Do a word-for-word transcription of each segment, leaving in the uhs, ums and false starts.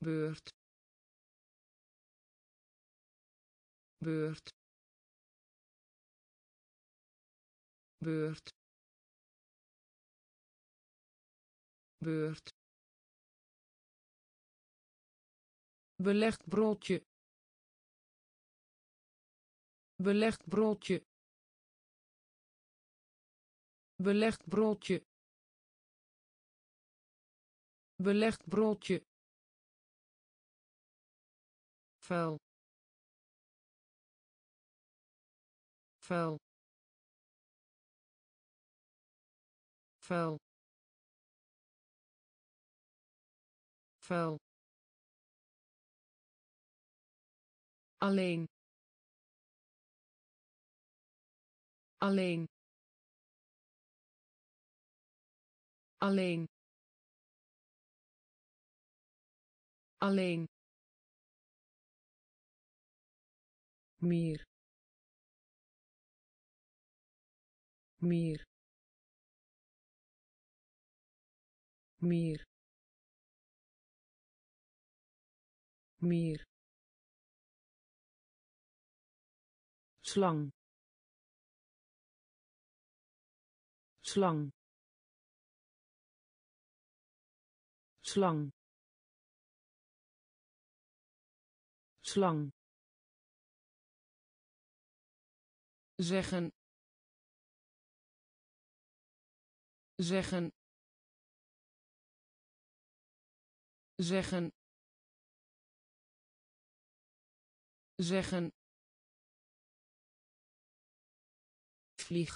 beurt beurt beurt beurt belegd broodje belegd broodje belegd broodje belegd broodje vuil vuil vuil vuil alleen alleen alleen alleen meer meer meer meer slang slang slang slang zeggen zeggen zeggen zeggen vlieg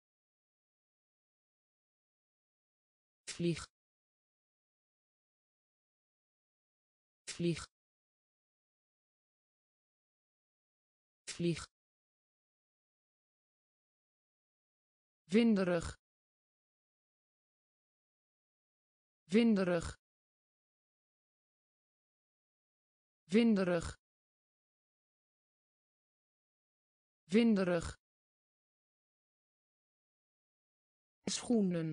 vlieg vlieg vlieg winderig winderig winderig winderig schoenen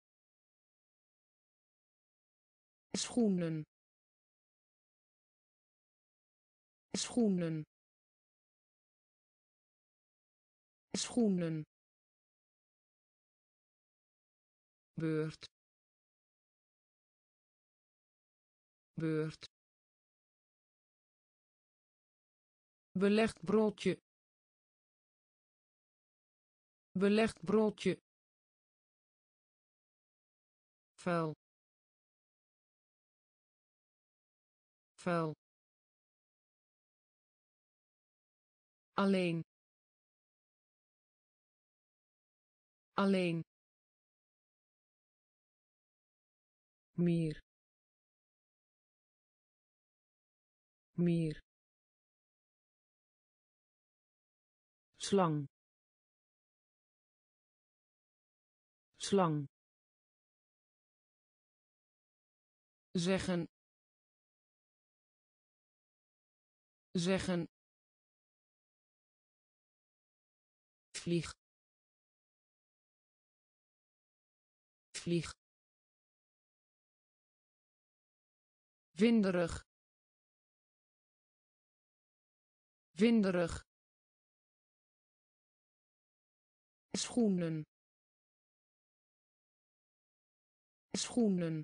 schoenen schoenen schoenen beurt beurt belegd broodje belegd broodje vuil vuil alleen alleen meer meer slang slang zeggen zeggen vlieg vlieg winderig winderig schoenen schoenen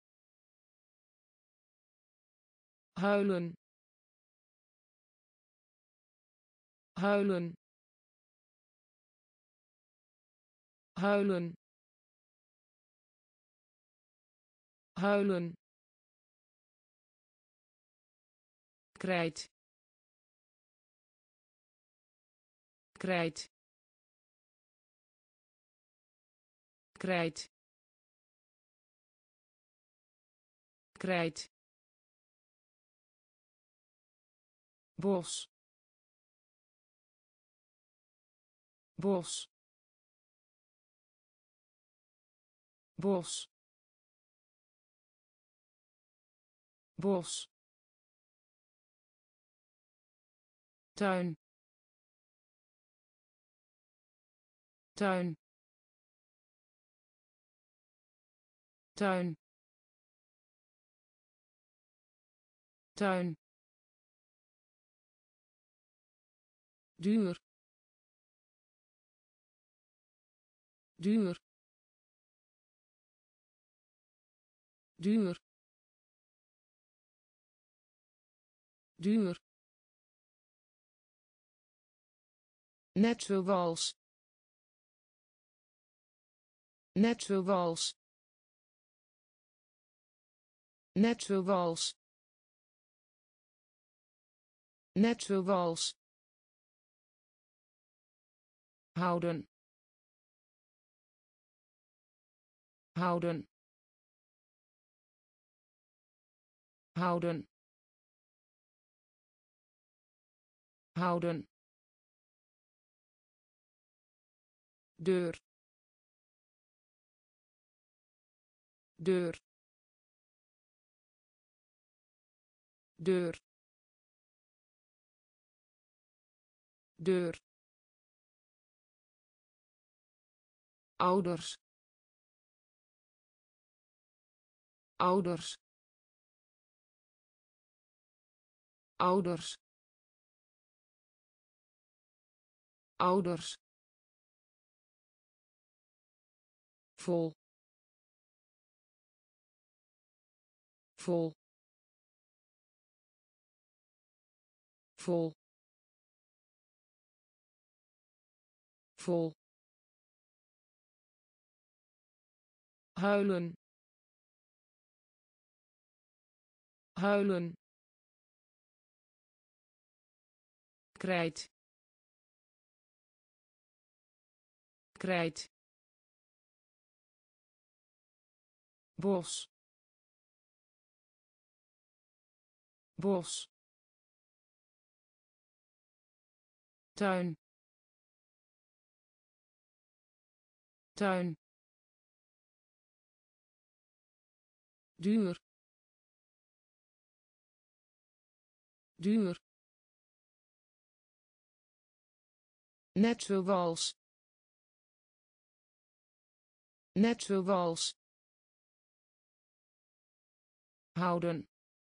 huilen huilen huilen huilen krijt krijt krijt krijt bos bos bos bos tuin tuin tuin tuin, duur, duur, duur, duur, net zoals, net zoals, net zoals, net zoals, houden, houden, houden, houden, deur, deur, deur, deur, ouders, ouders, ouders, ouders, vol, vol, vol, vol, huilen, huilen, krijt, krijt, bos, bos, tuin, tuin, duur, duur, net zoals, net zoals, houden,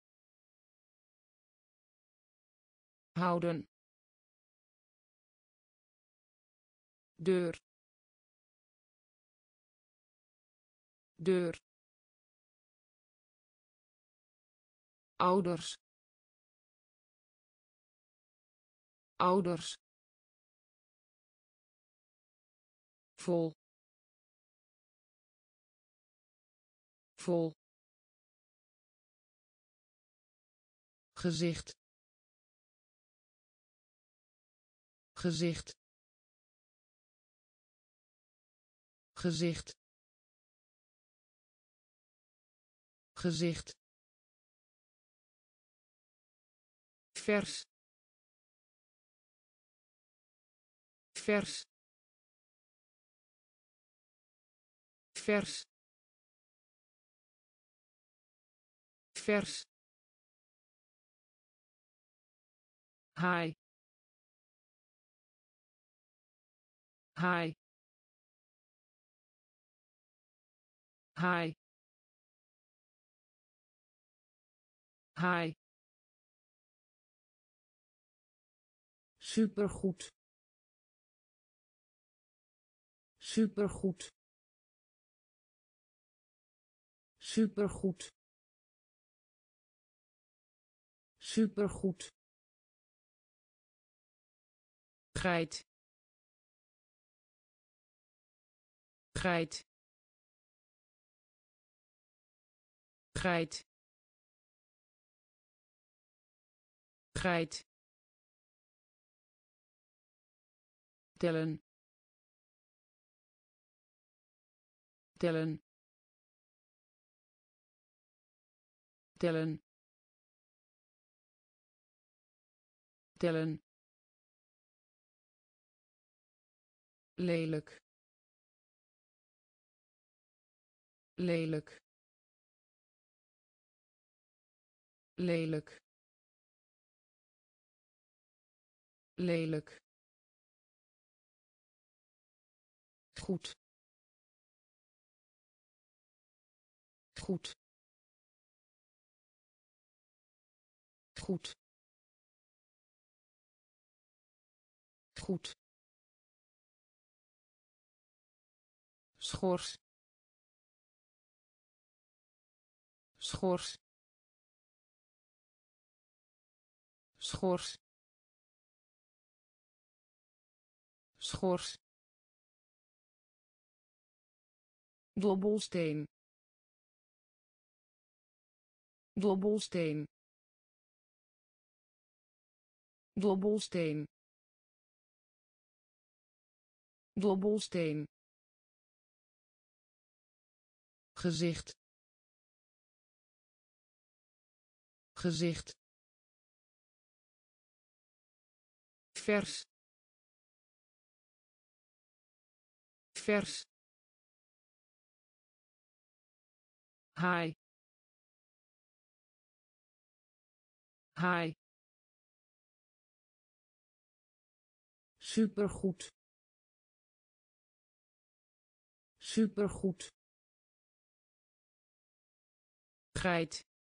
houden, deur, deur, ouders, ouders, vol, vol, gezicht, gezicht, gezicht, gezicht, vers, vers, vers, vers, haai, haai, haai, haai, supergoed, supergoed, supergoed, supergoed, geit, geit, geit, geit, tellen, tellen, tellen, tellen, lelijk, lelijk, lelijk, lelijk, goed, goed, goed goed schors schors schors schors dobbelsteen dobbelsteen dobbelsteen dobbelsteen gezicht gezicht vers vers haai haai supergoed supergoed geit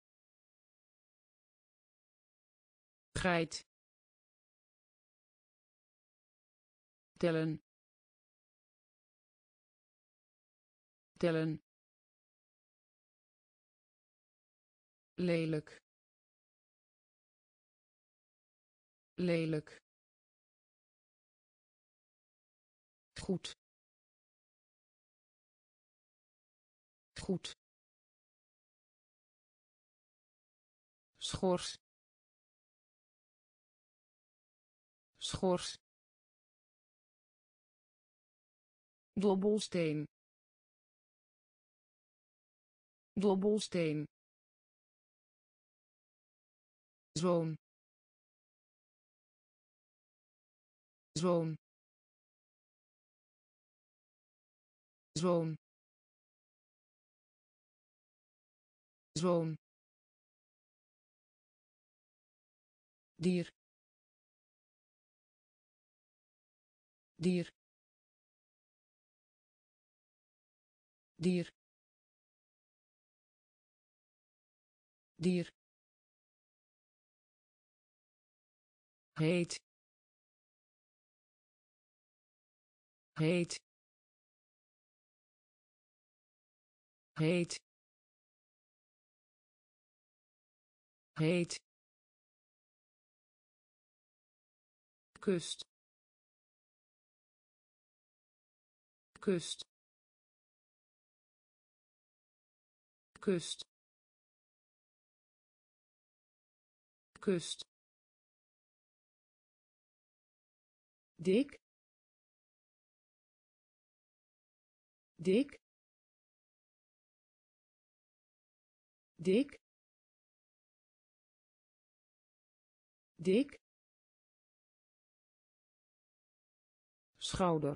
geit tellen tellen lelijk lelijk goed goed schors schors dobbelsteen dobbelsteen zoon zoon zoon zoon dier dier dier dier heet heet heet heet kust kust kust kust dik dik dik dik schouder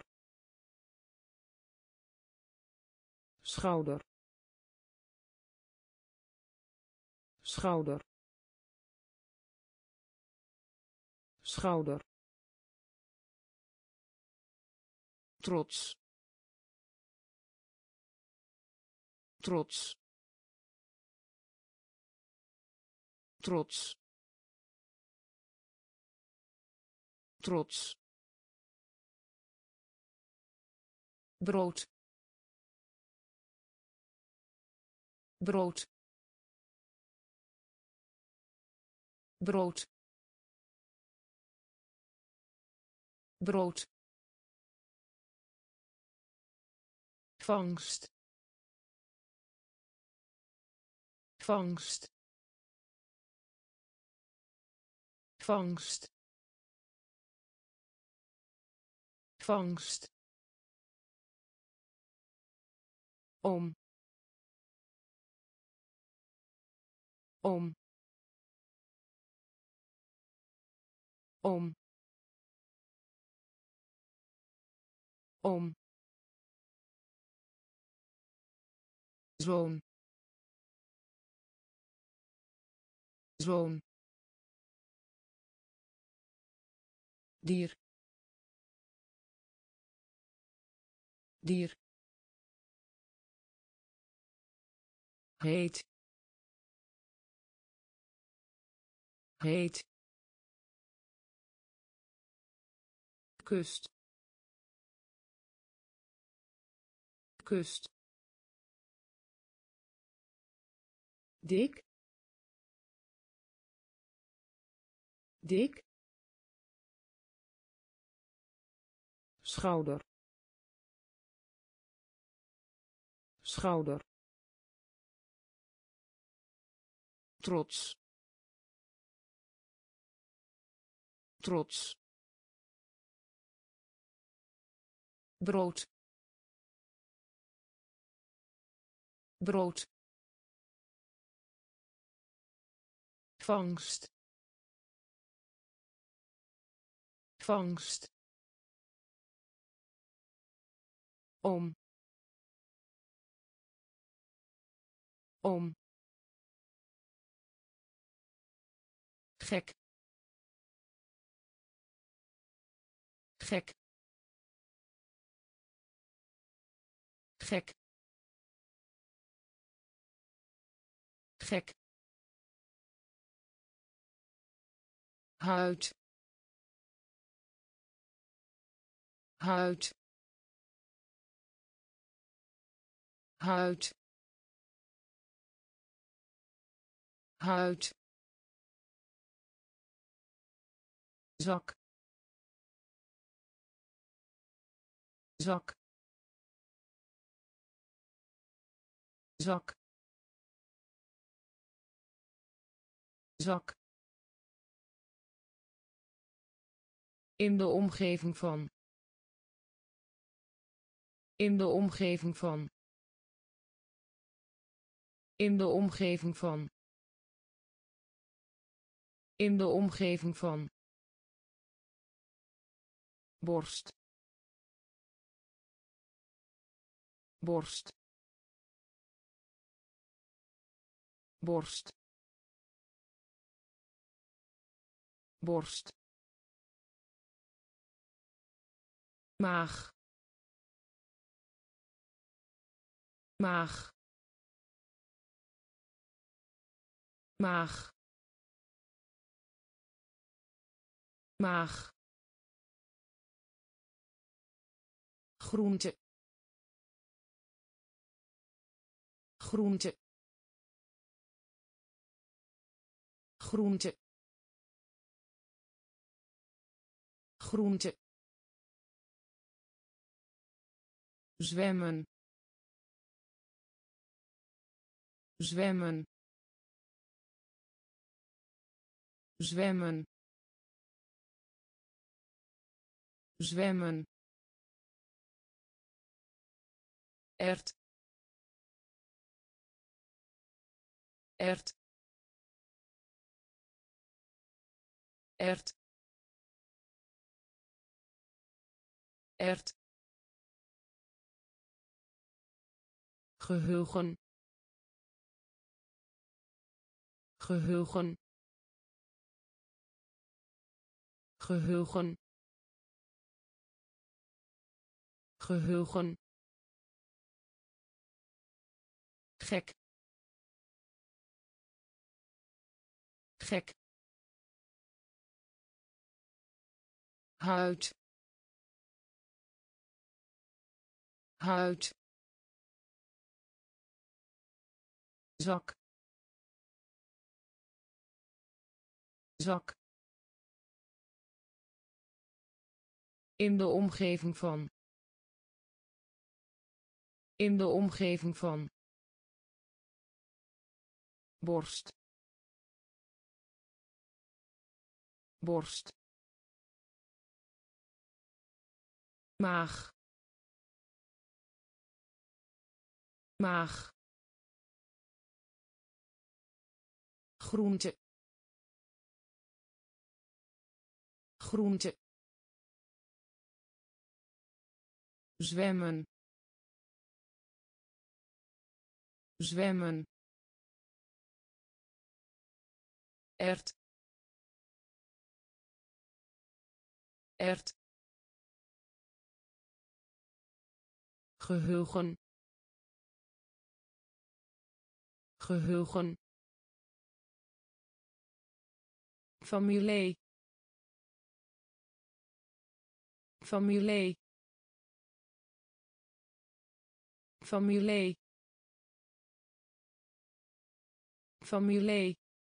schouder schouder schouder trots trots trots trots brood brood brood brood vangst vangst vangst vangst om om om om zoon zoon dier dier heet heet kust kust dik dik schouder schouder trots trots brood brood vangst vangst om om gek gek gek gek huid huid huid huid zak zak zak zak in de omgeving van in de omgeving van in de omgeving van in de omgeving van borst borst borst borst maag maag maag maag groente groente groente groente zwemmen zwemmen zwemmen zwemmen ert ert ert ert geheugen geheugen geheugen geheugen gek gek huid huid zak zak in de omgeving van in de omgeving van borst borst maag maag groente groente zwemmen zwemmen ert ert geheugen geheugen familie familie familie familie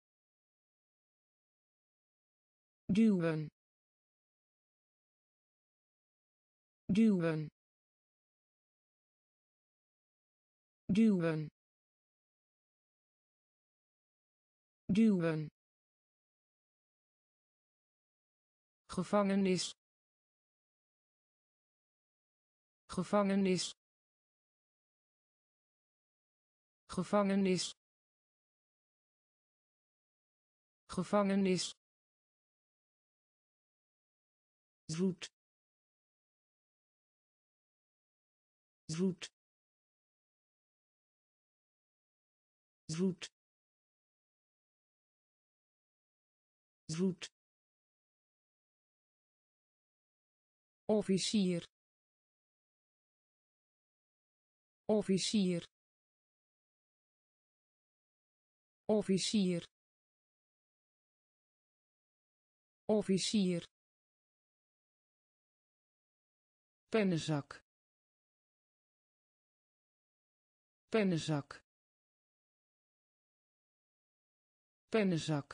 duwen duwen duwen duwen gevangenis gevangenis gevangenis gevangenis zoet zoet zoet zoet officier officier officier officier pennenzak pennenzak pennenzak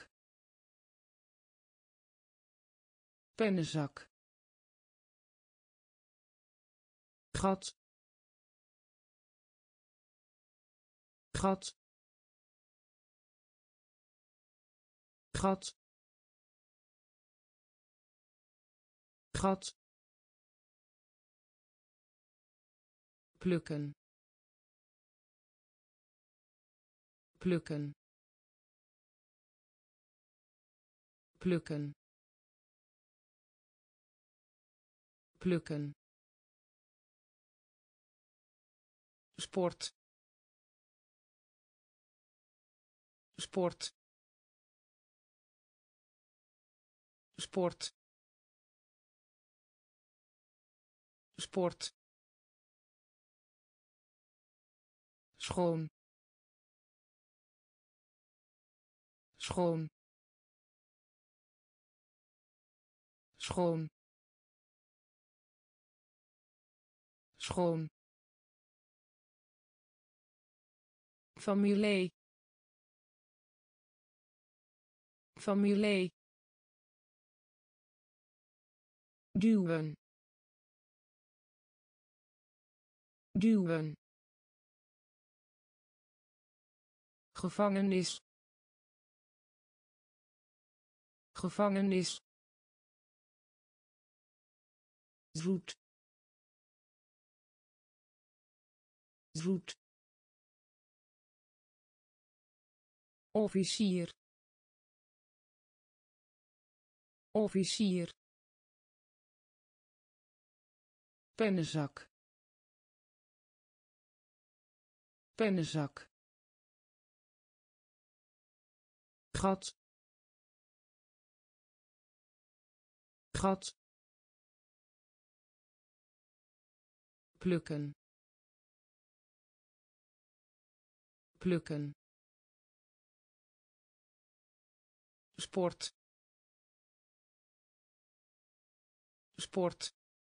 pennenzak gat gat gat gat plukken plukken plukken plukken sport sport sport sport schoon schoon schoon schoon familie familie duwen duwen gevangenis gevangenis zoet zoet officier officier pennenzak pennenzak gat gat plukken plukken sport sport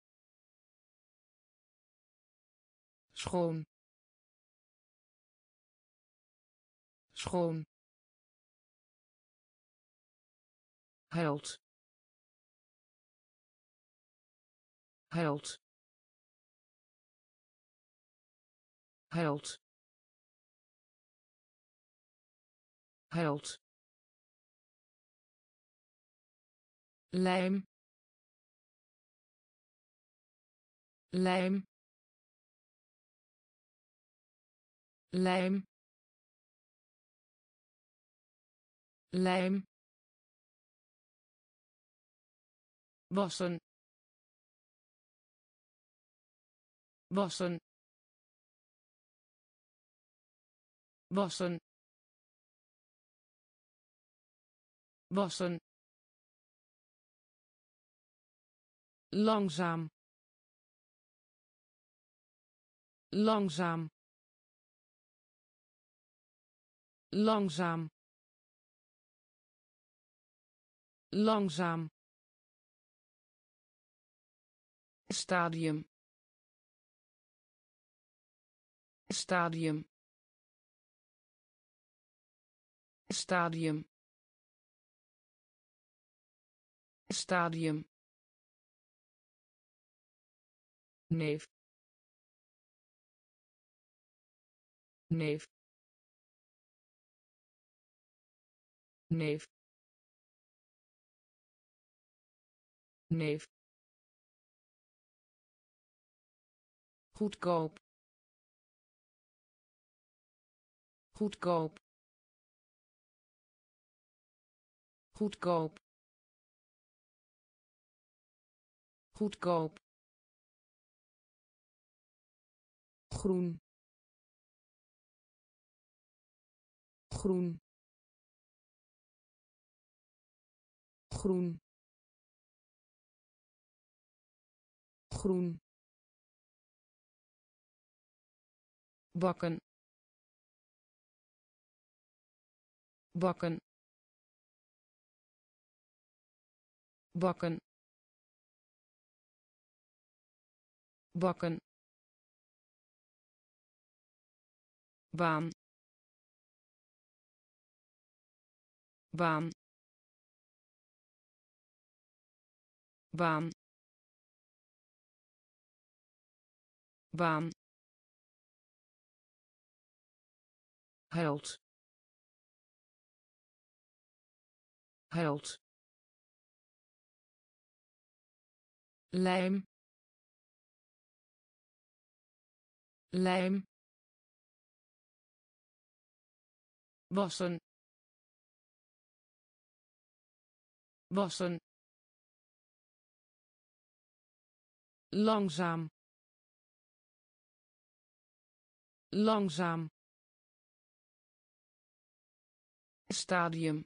schoon schoon held held held held lijm lijm lijm lijm wassen wassen wassen wassen langzaam langzaam langzaam langzaam stadium stadium stadium stadium neef neef neef neef goedkoop goedkoop goedkoop goedkoop groen groen groen groen bakken bakken bakken bakken baan baan baan baan held held lijm lijm wassen wassen langzaam langzaam stadium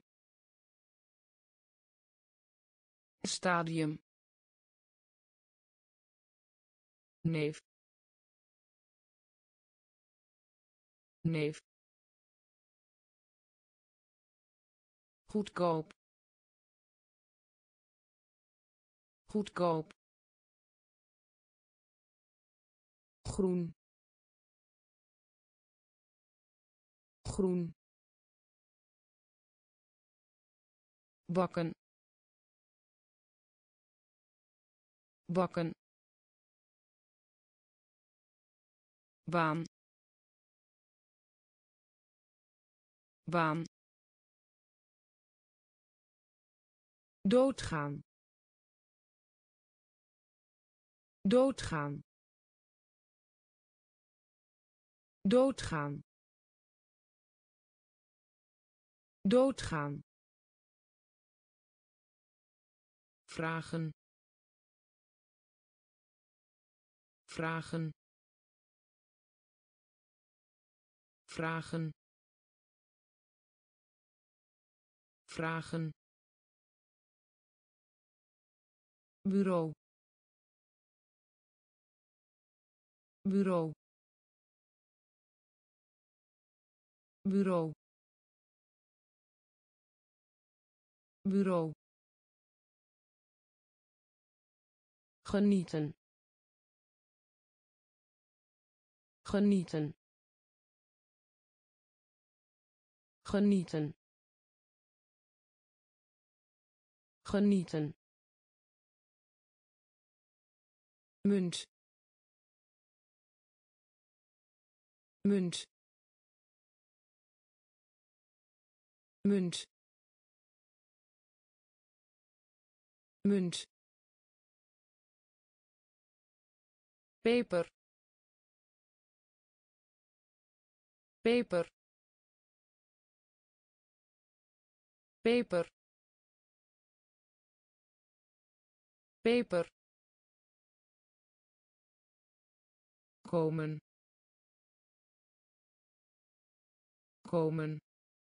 stadium neef neef goedkoop goedkoop groen groen bakken bakken baan baan doodgaan doodgaan doodgaan doodgaan vragen vragen vragen vragen bureau bureau bureau bureau genieten genieten genieten genieten munt munt munt munt peper peper peper peper komen komen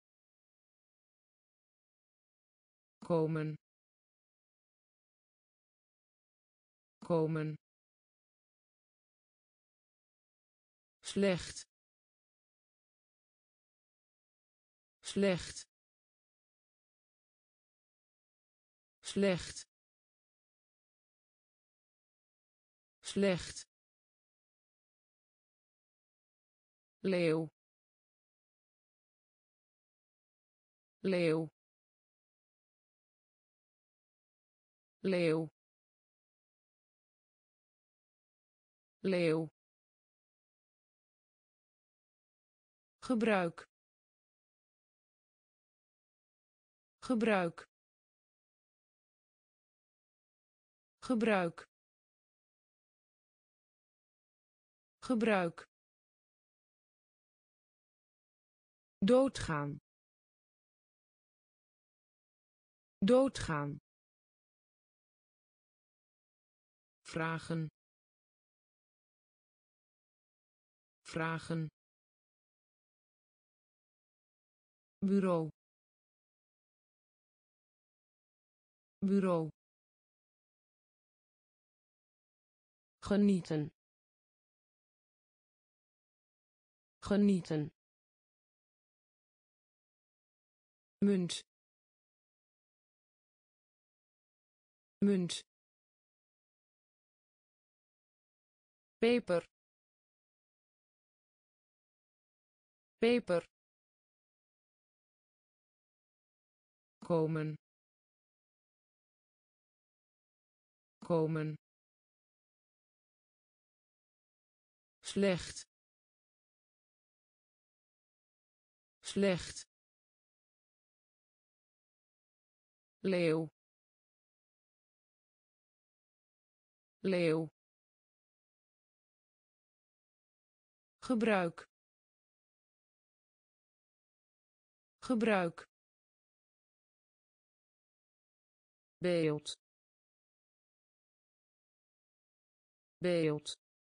komen komen slecht slecht slecht slecht leeuw leeuw leeuw leeuw gebruik gebruik gebruik gebruik doodgaan doodgaan vragen vragen bureau bureau genieten genieten munt munt peper peper komen komen slecht slecht leeuw leeuw gebruik gebruik beeld beeld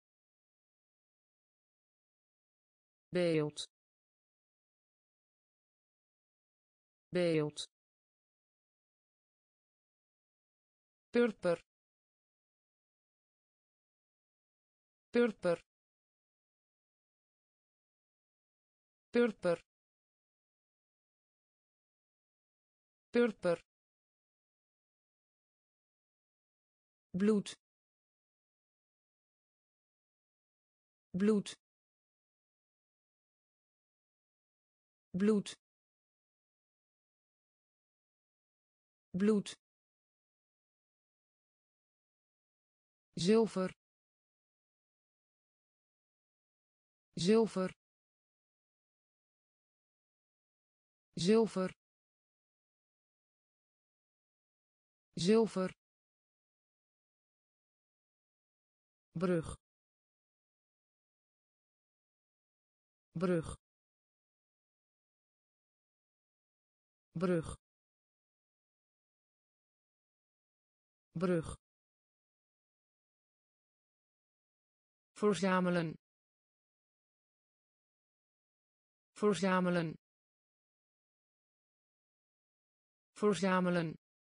beeld beeld purper purper purper purper bloed bloed bloed bloed zilver zilver zilver zilver brug brug brug brug verzamelen verzamelen verzamelen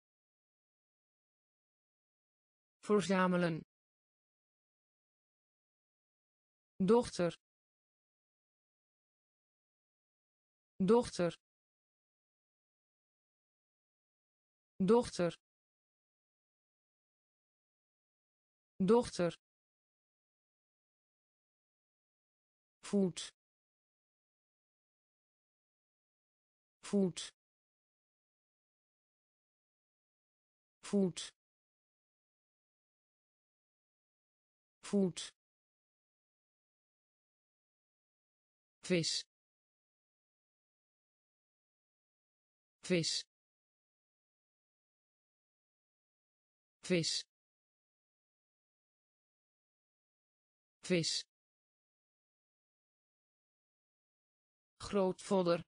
verzamelen dochter dochter dochter dochter voet voet voet voet vis vis vis vis grootvader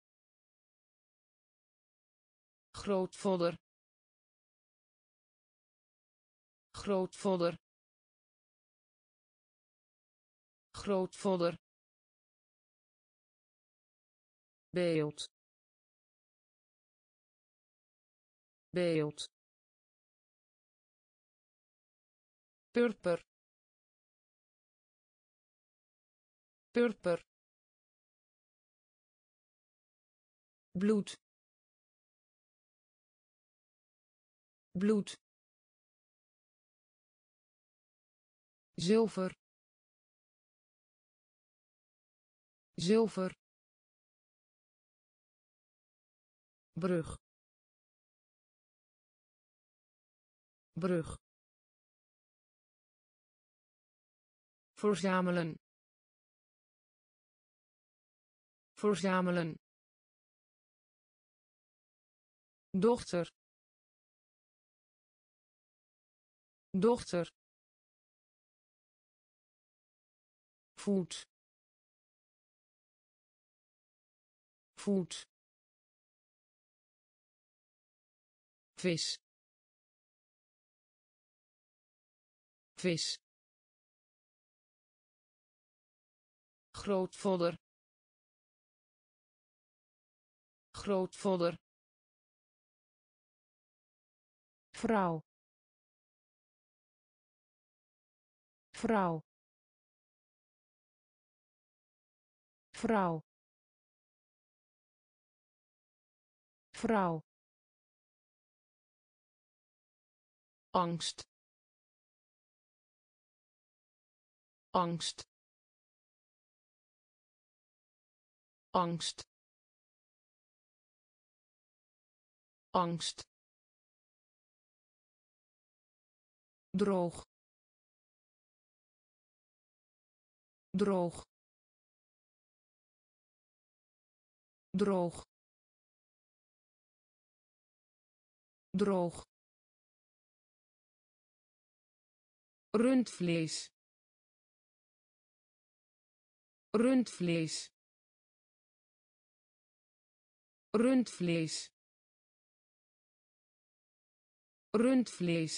grootvader grootvader grootvader beeld beeld purper purper bloed bloed, zilver, zilver, brug, brug, verzamelen, verzamelen, dochter, dochter, voet, voet, vis, vis, grootvader, grootvader, vrouw, vrouw, vrouw, vrouw, angst, angst, angst, angst, droog, droog, droog, droog, rundvlees, rundvlees, rundvlees, rundvlees,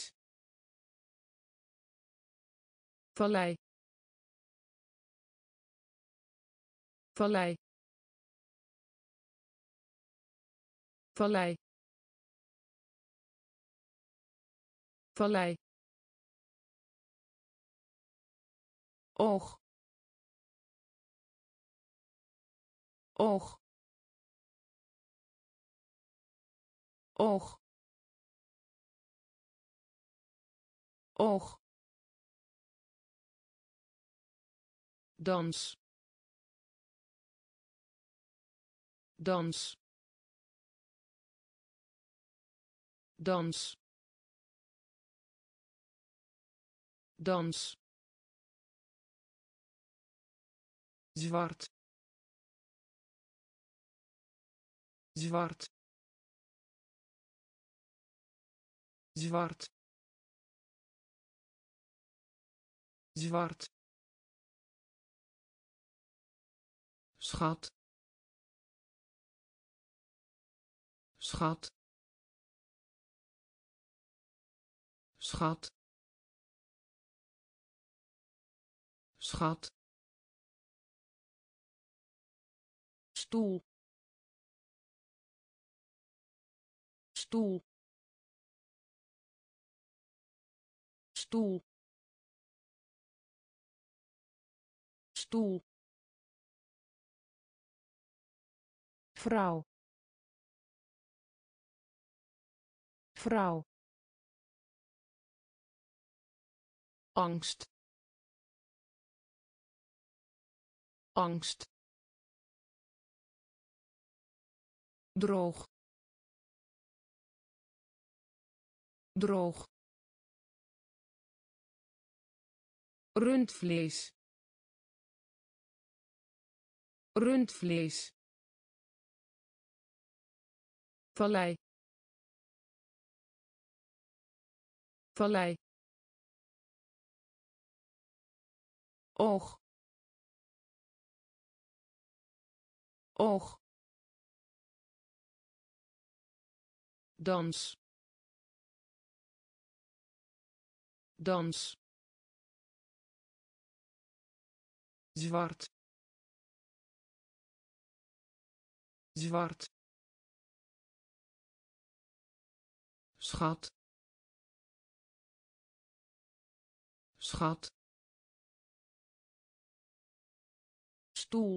vallei, vallei, vallei, vallei, oog, oog, oog, oog, dans, dans, dans, dans, zwart, zwart, zwart, zwart, schat, schat, schat, schat, stoel, stoel, stoel, stoel, vrouw, vrouw, angst, angst, droog, droog, rundvlees, rundvlees, vallei, vallei, oog, oog, dans, dans, zwart, zwart, schat, schat, stoel,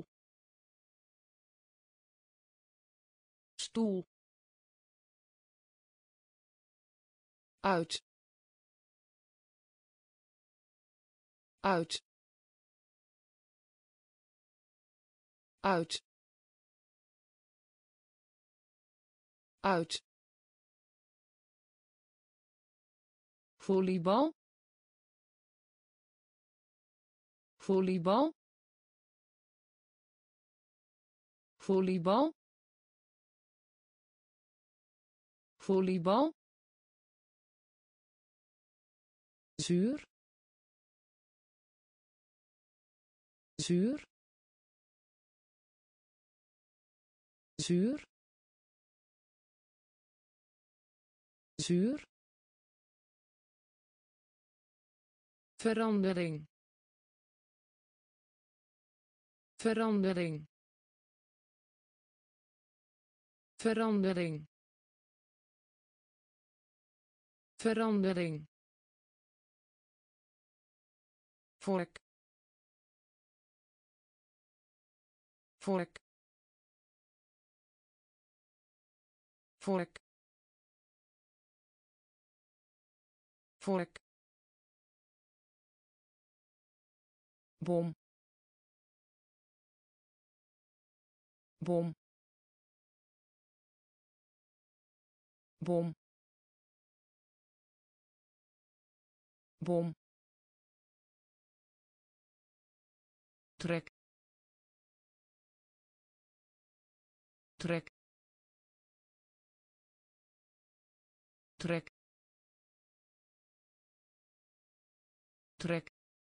stoel, uit uit uit uit volleybal volleybal volleybal volleybal zuur zuur zuur zuur verandering verandering verandering verandering vork vork vork vork bom bom bom bom trek trek trek trek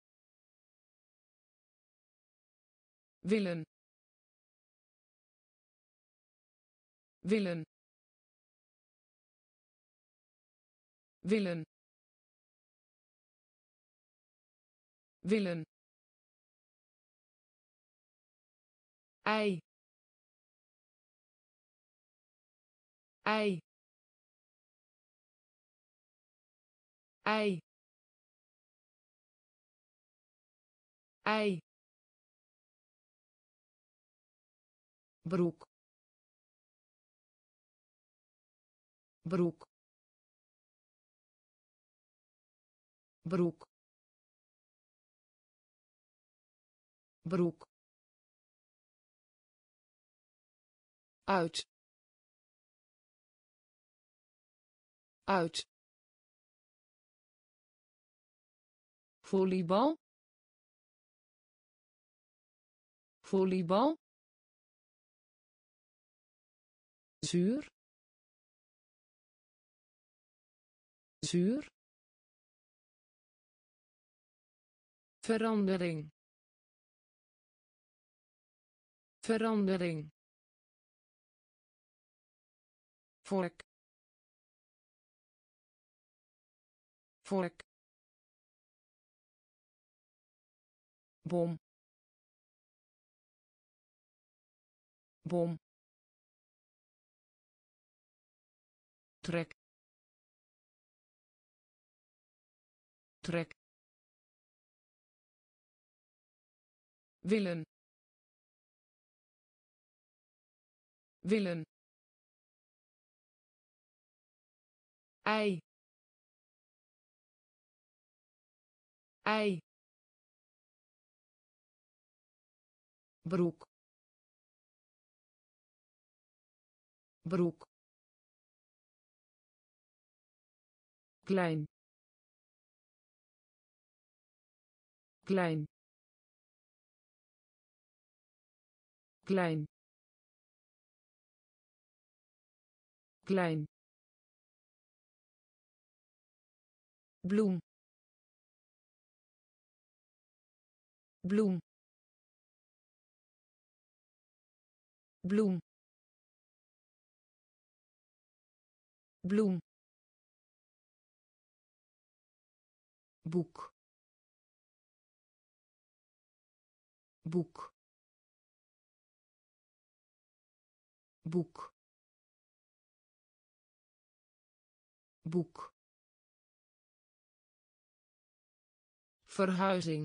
willen willen willen willen ei ei ei ei broek broek broek broek uit uit volleybal volleybal zuur zuur verandering verandering vork vork bom bom trek trek willen willen ei ei broek broek klein klein klein klein bloem bloem bloem bloem boek boek boek boek verhuizing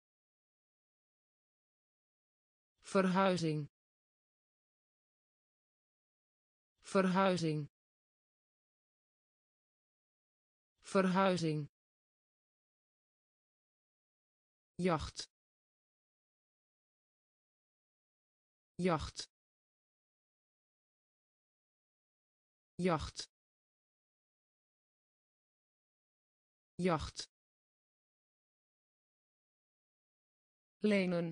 verhuizing verhuizing verhuizing, jacht, jacht, jacht, jacht, lenen,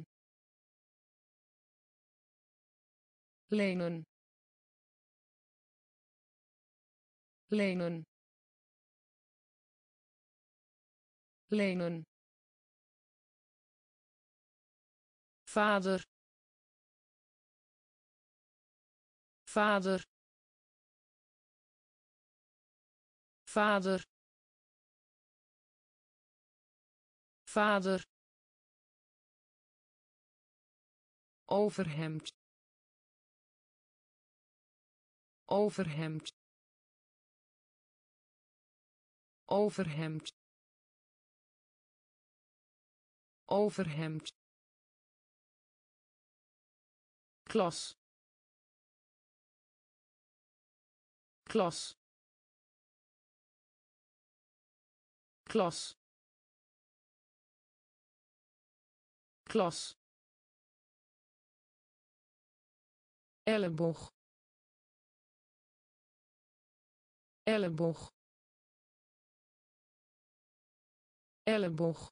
lenen, lenen, lenen, vader, vader, vader, vader, overhemd, overhemd, overhemd, overhemd, klas, klas, klas, klas, elleboog, elleboog, elleboog,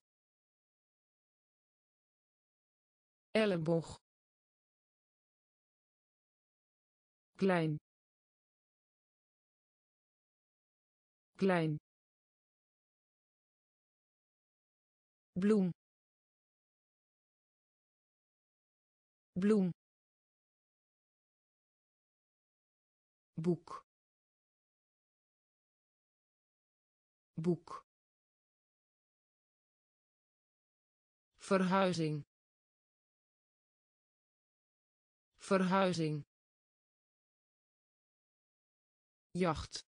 elleboog, klein, klein, bloem, bloem, boek, boek, verhuizing, verhuizing, jacht,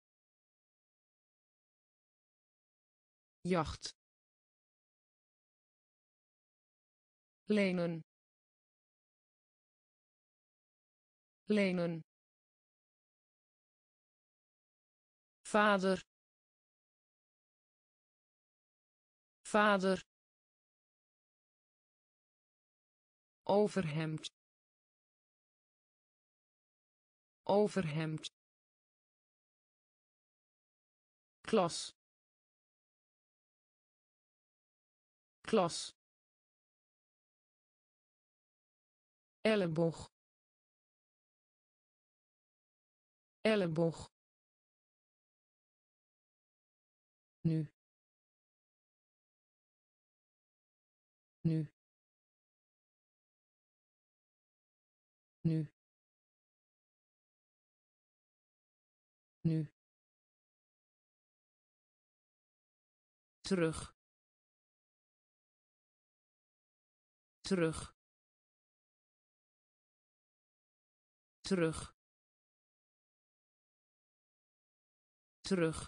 jacht, lenen, lenen, vader, vader, overhemd, overhemd, klas, klas, elleboog, elleboog, nu, nu, nu, nu, terug, terug, terug, terug,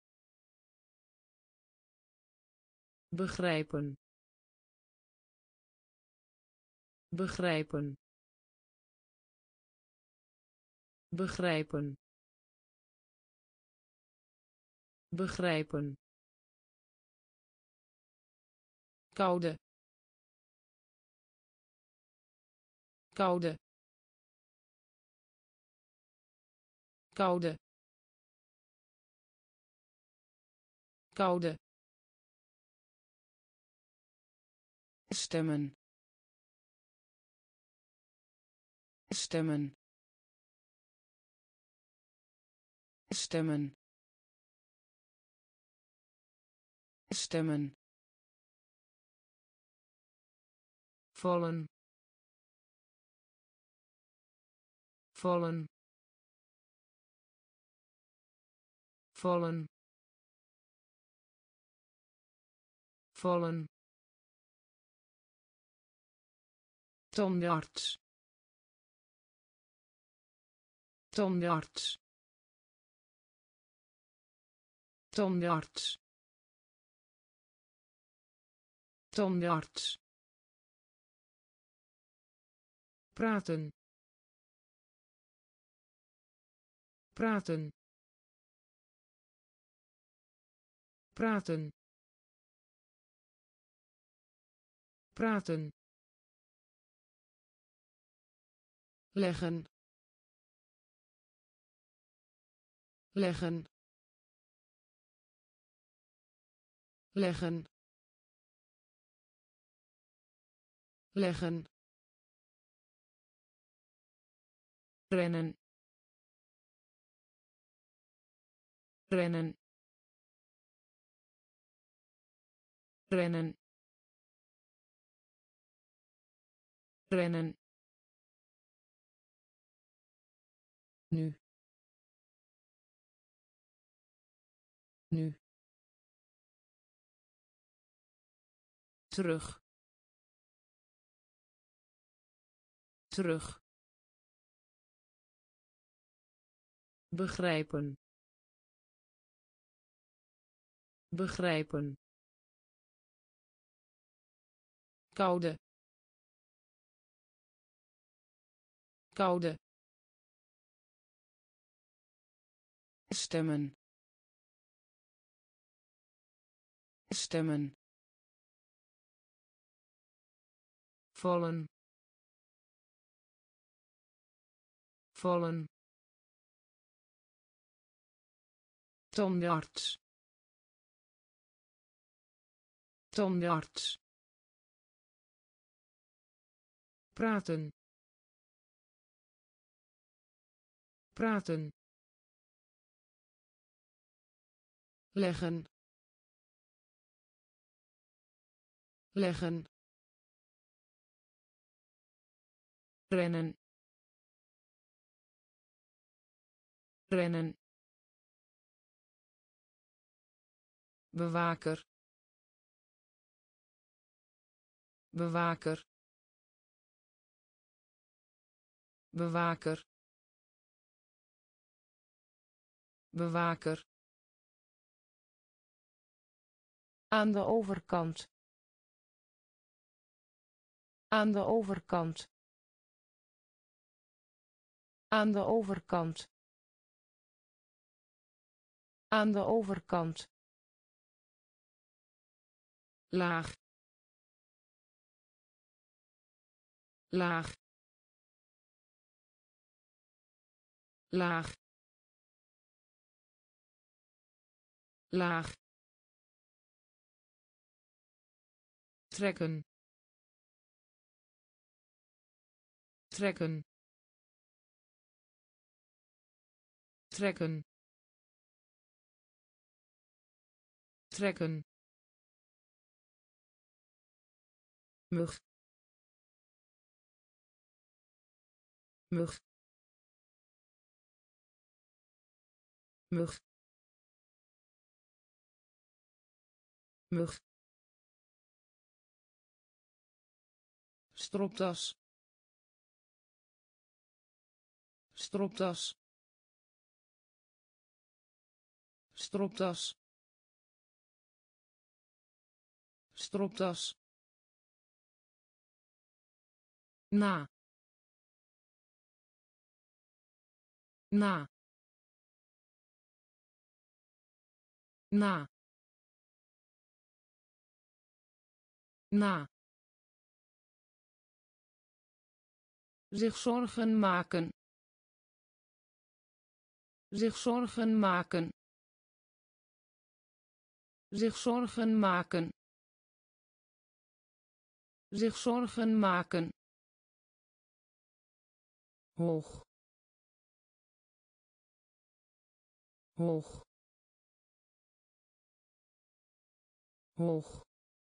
begrijpen, begrijpen, begrijpen, begrijpen, koude, koude, koude, koude, stemmen, stemmen, stemmen, stemmen, vallen, vallen, vallen, vallen, tandarts, tandarts, tandarts, tandarts, praten, praten, praten, praten, leggen, leggen, leggen, leggen, rennen, rennen, rennen, rennen, nu, nu, terug, terug, begrijpen, begrijpen, koude, koude, stemmen, stemmen, vallen, vallen, tandarts, tandarts, praten, praten, leggen, leggen, rennen, rennen, bewaker, bewaker, bewaker, bewaker, aan de overkant, aan de overkant, aan de overkant, aan de overkant, laag, laag, laag, laag, trekken, trekken, trekken, trekken, mug, mug, mug, mug, stropdas, stropdas, stropdas, stropdas, na, na, na, na, zich zorgen maken, zich zorgen maken, zich zorgen maken, zich zorgen maken, hoog, hoog, hoog,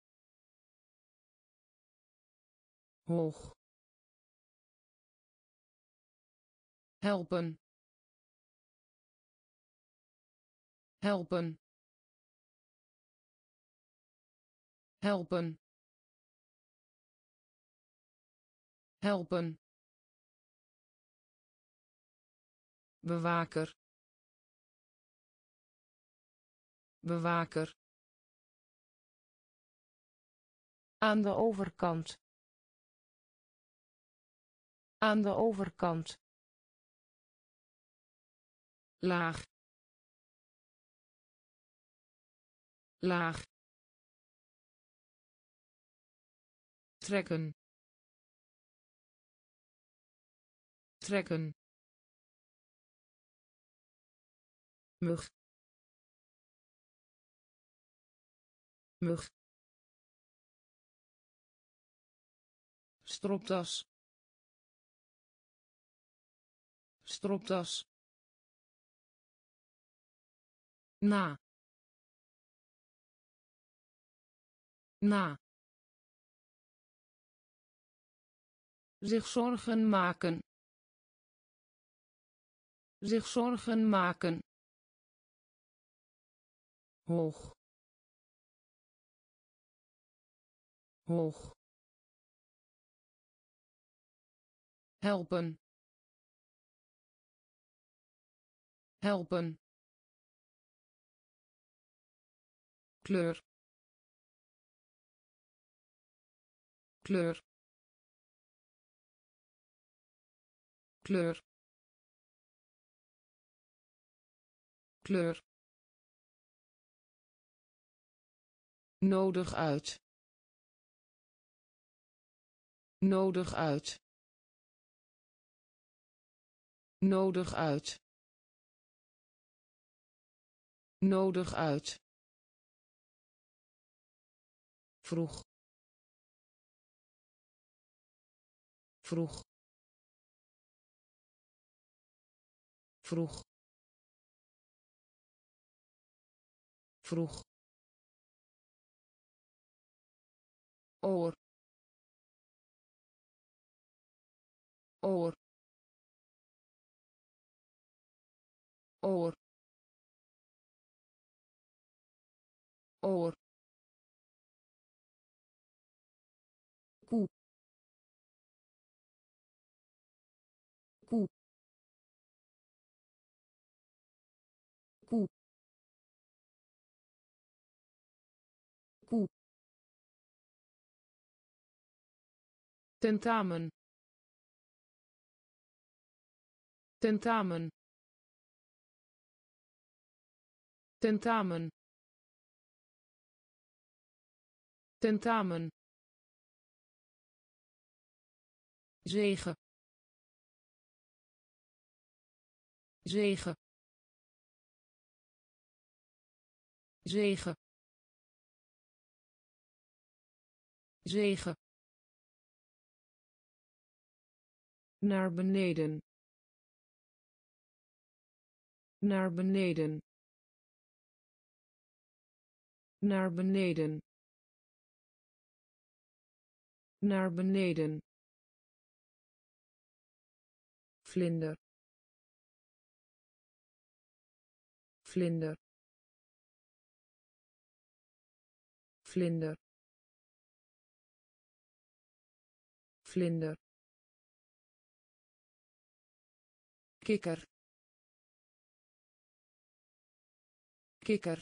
hoog, helpen, helpen, helpen, helpen, bewaker, bewaker, aan de overkant, aan de overkant, laag, laag, trekken, trekken, mug, mug, stropdas, stropdas, na, na, zich zorgen maken, zich zorgen maken, hoog, hoog, helpen, helpen, kleur, kleur, kleur, kleur, nodig uit, nodig uit, nodig uit, nodig uit, vroeg, vroeg, vroeg, vroeg, oor, oor, oor, oor, koe, koe, koe, koe, tentamen, tentamen, tentamen, tentamen, zegen, zegen, zegen, zegen, naar beneden, naar beneden, naar beneden, naar beneden, vlinder, vlinder, vlinder, vlinder, kikker, kikker,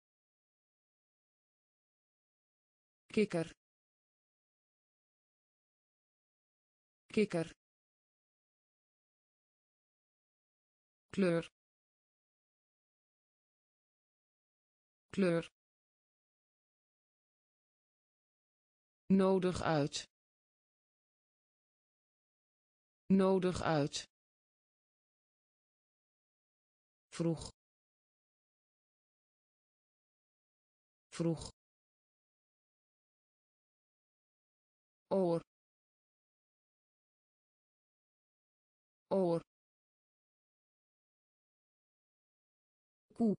kikker, kikker, kleur, kleur, nodig uit, nodig uit, vroeg, vroeg, oor, oor, koe,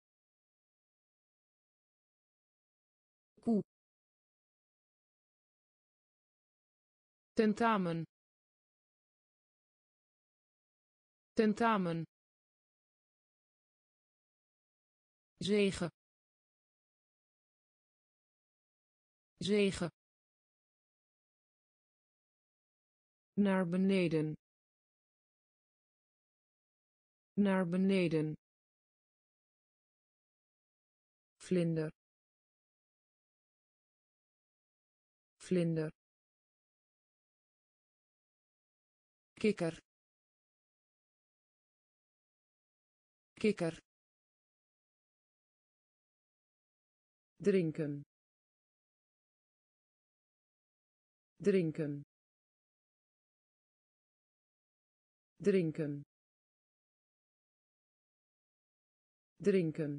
koe, tentamen, tentamen, zegen, zegen, naar beneden, naar beneden, vlinder, vlinder, kikker, kikker, drinken drinken drinken drinken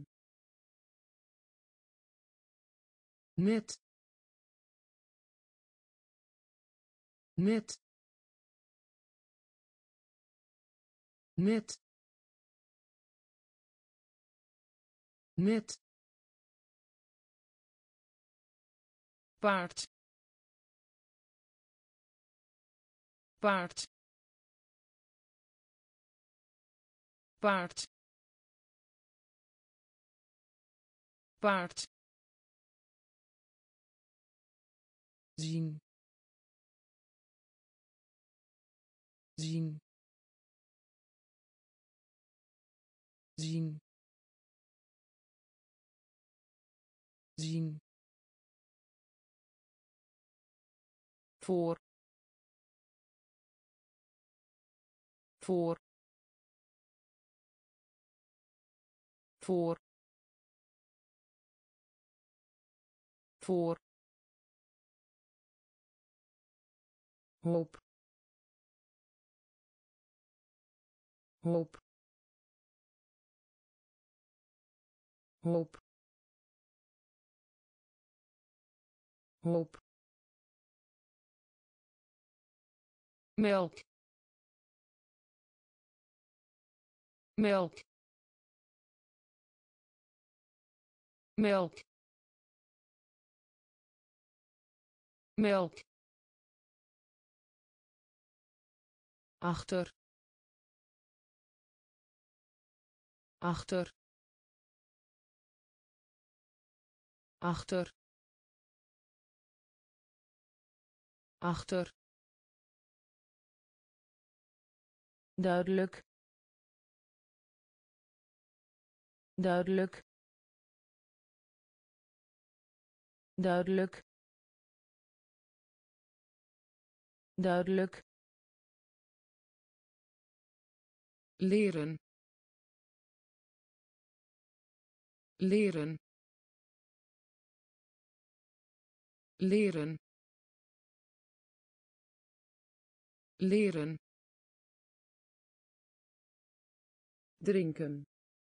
net net net net paard paard paard paard zien zien zien zien voor voor voor voor hoop hoop hoop hoop melk melk melk melk achter achter achter achter duidelijk duidelijk duidelijk duidelijk leren leren leren leren drinken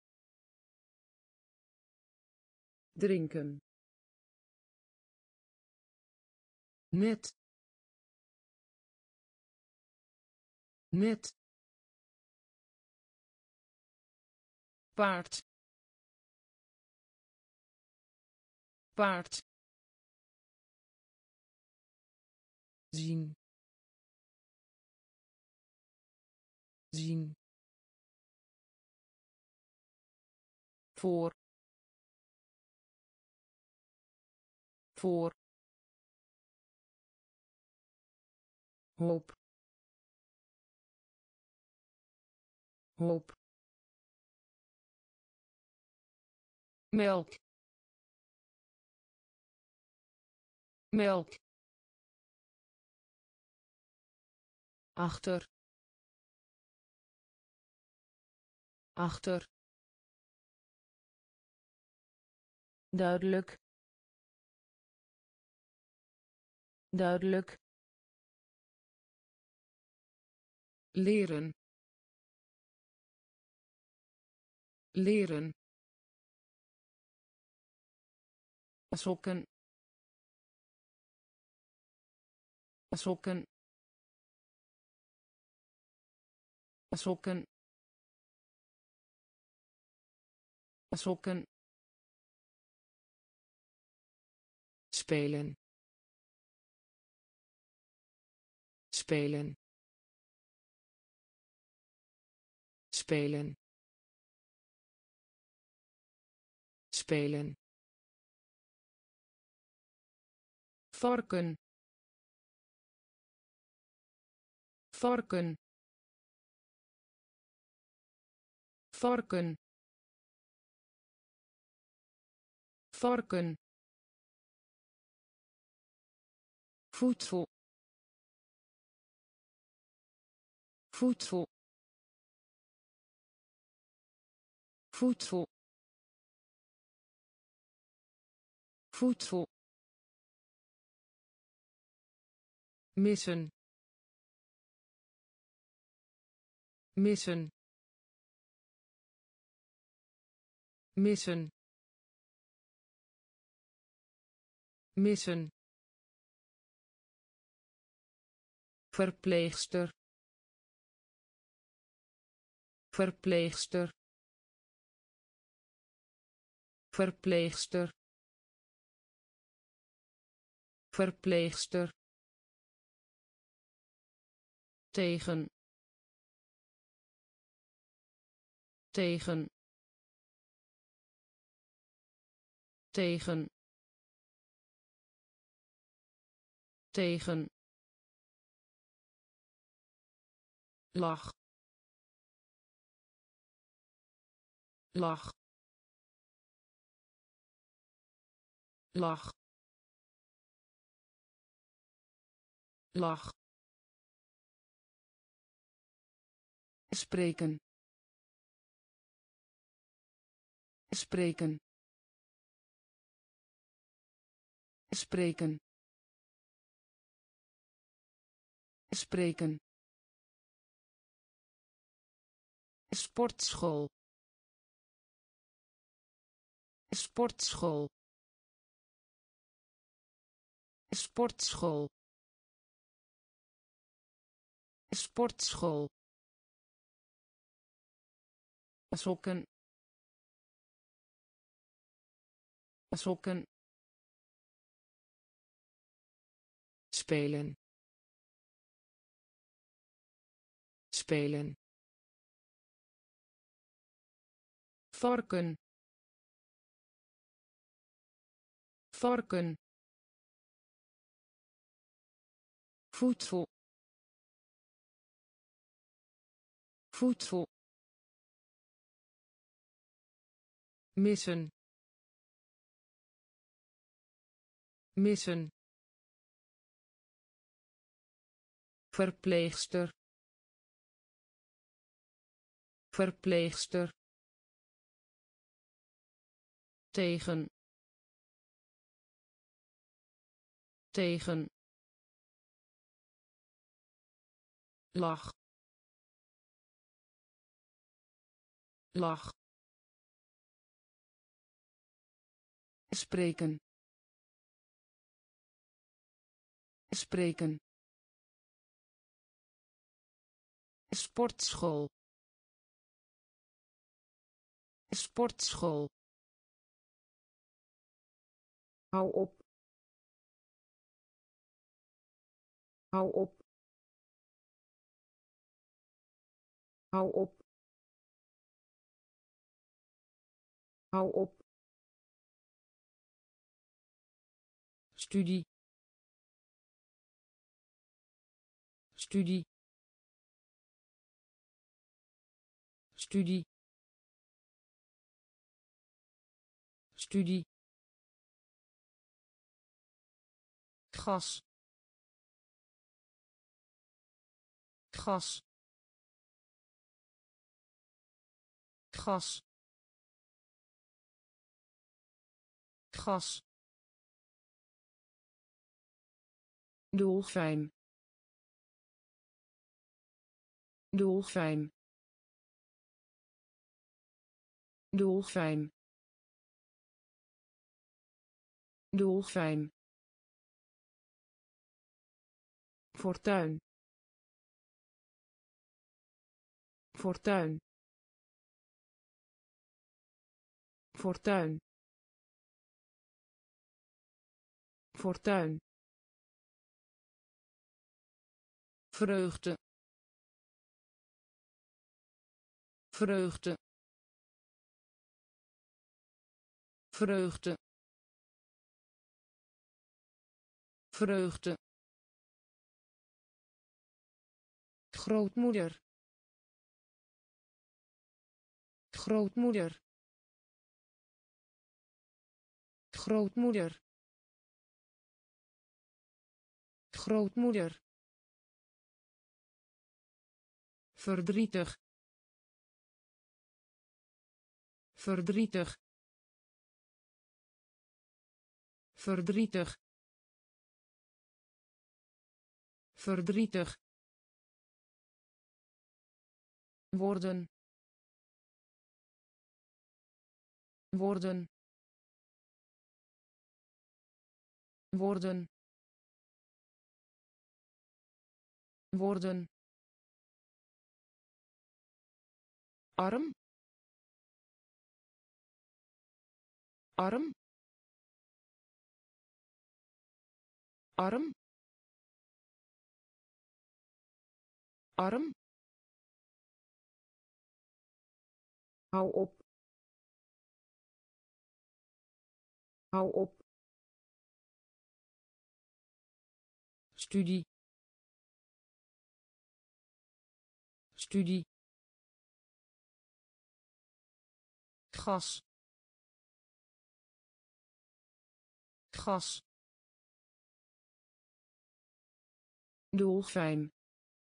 drinken net net paard paard zien zien voor voor hoop hoop melk melk achter achter duidelijk duidelijk leren leren sokken sokken sokken sokken spelen spelen spelen spelen varken varken varken varken voedsel voedsel voedsel voedsel, missen, missen, missen, missen, verpleegster, verpleegster, verpleegster, verpleegster, tegen, tegen, tegen, tegen, lach, lach, lach, lach, spreken, spreken, spreken, spreken, sportschool, sportschool, sportschool, sportschool, sokken, sokken, spelen, spelen, varken, varken, voedsel, voedsel, missen, missen, verpleegster, verpleegster, tegen, tegen, lach, lach, spreken, spreken, sportschool, sportschool, hou op, hou op, hou op, hou op, studie, studie, studie, studie, gas, gas, gas, gas, dolfijn, dolfijn, dolfijn, dolfijn, fortuin, fortuin, fortuin, fortuin, vreugde, vreugde, vreugde, vreugde, grootmoeder, grootmoeder, grootmoeder, grootmoeder, verdrietig, verdrietig, verdrietig, verdrietig, worden, worden, worden, worden, arm, arm, arm, arm, hou op, hou op, studie, studie, gas, gas, dolfijn,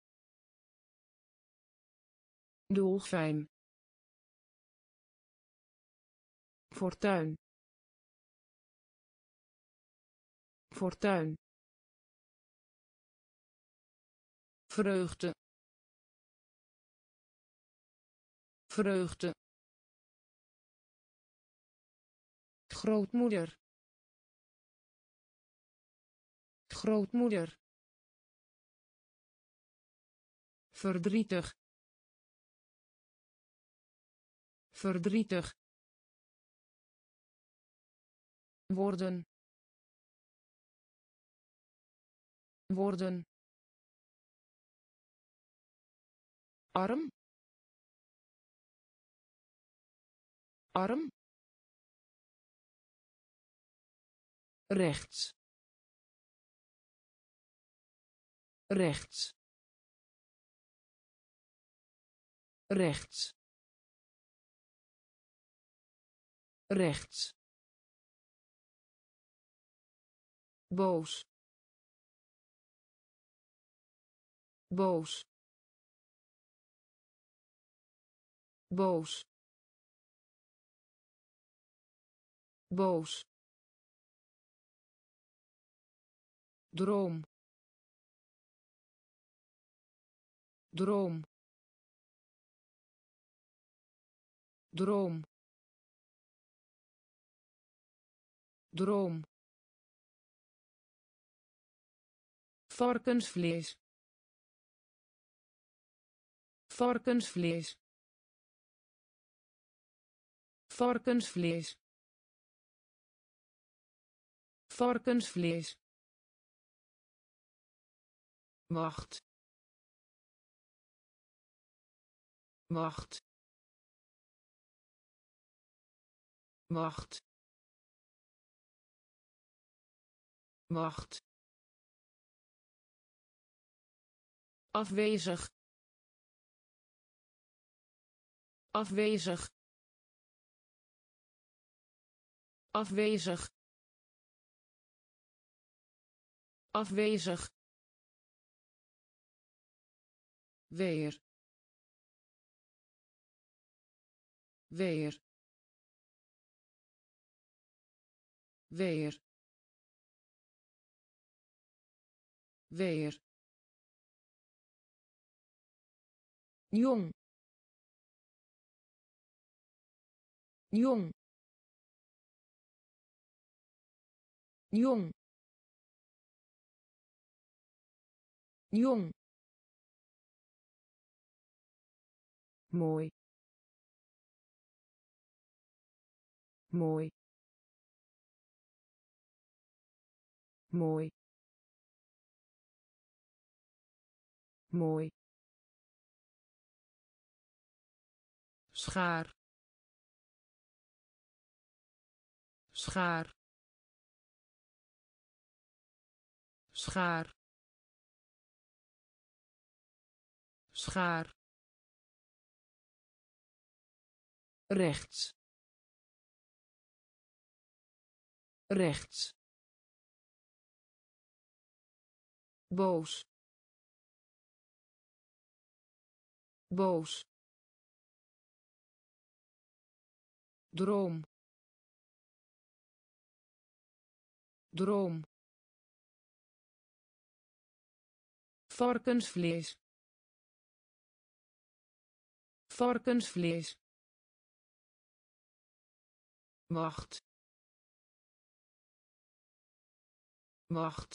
dolfijn, fortuin, fortuin, vreugde, vreugde, grootmoeder, grootmoeder, verdrietig, verdrietig, worden, worden, arm, arm, rechts, rechts, rechts, rechts, boos, boos, boos, boos, droom, droom, droom, droom, varkensvlees, varkensvlees, varkensvlees, varkensvlees, wacht, wacht, wacht, wacht, afwezig, afwezig, afwezig, afwezig, weer, weer, weer, weer, jong, jong, jong, jong, mooi, mooi, mooi, mooi, schaar, schaar, schaar, schaar, rechts, rechts, boos, boos, droom, droom, varkensvlees, varkensvlees, wacht, wacht,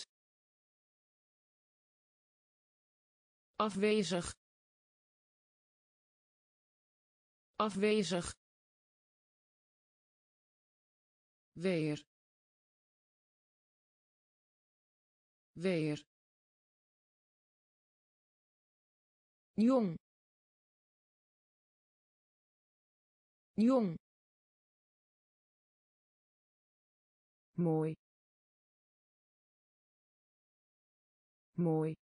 afwezig, afwezig, weer, weer, jong, jong, mooi, mooi,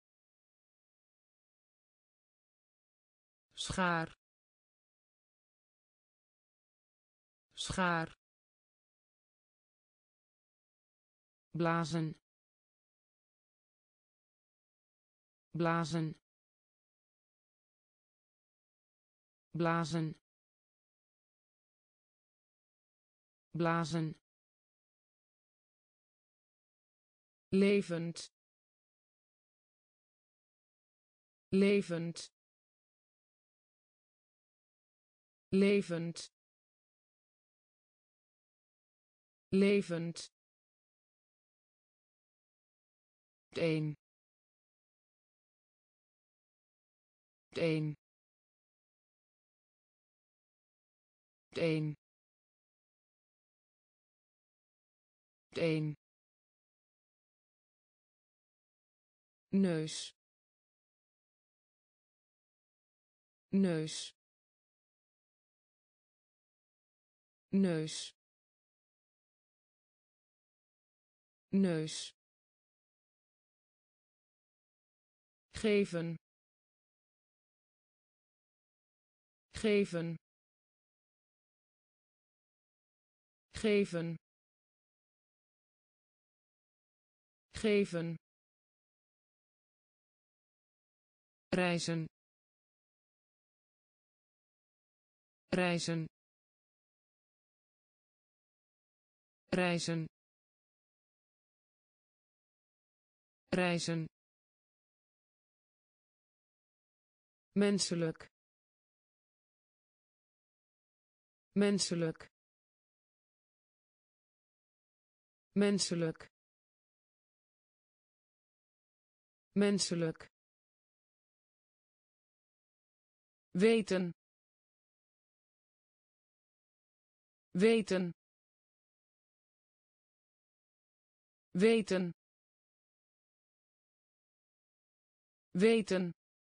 schaar, schaar, blazen, blazen, blazen, blazen, levend, levend, levend, levend, een, een, een, een, neus, neus, neus, neus, geven, geven, geven, geven, reizen, reizen, reizen, reizen, menselijk, menselijk, menselijk, menselijk, weten, weten, weten, weten,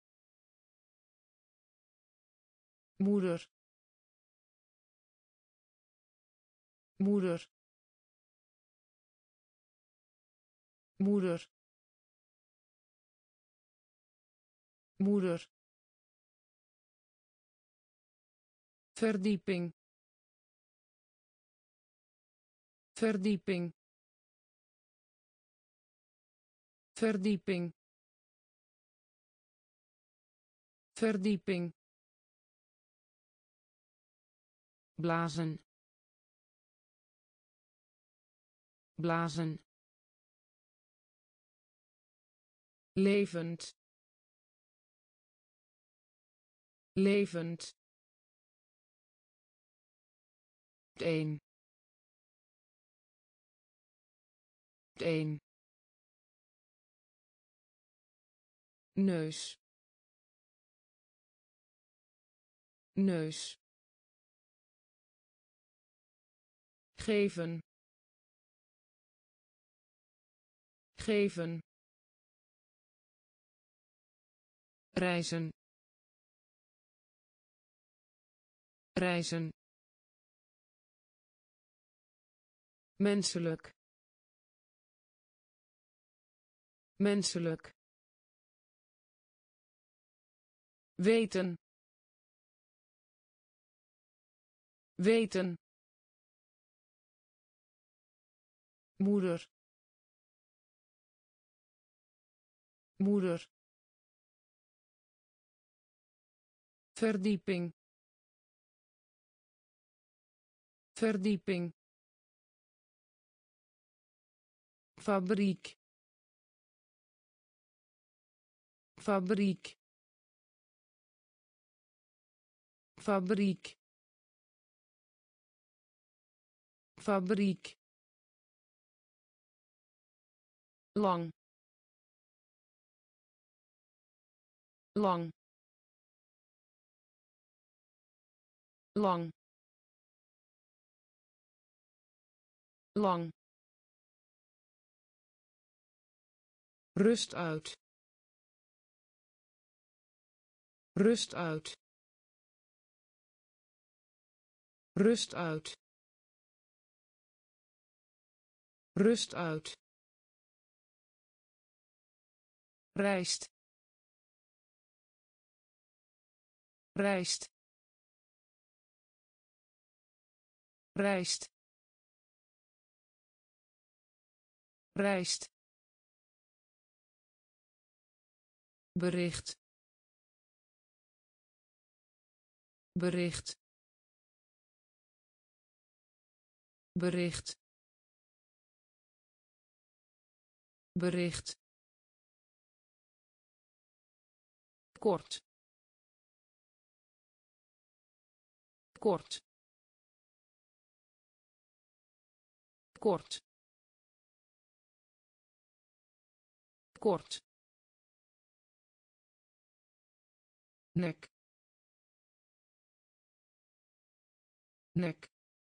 moeder, moeder, moeder, moeder, verdieping, verdieping, verdieping, verdieping, blazen, blazen, levend, levend, een, een, neus, neus, geven, geven, reizen, reizen, menselijk, menselijk, weten, weten, moeder, moeder, verdieping, verdieping, fabriek fabriek fabriek fabriek lang lang lang lang rust uit rust uit rust uit rust uit rijst rijst rijst rijst bericht bericht bericht bericht kort kort kort kort nek nek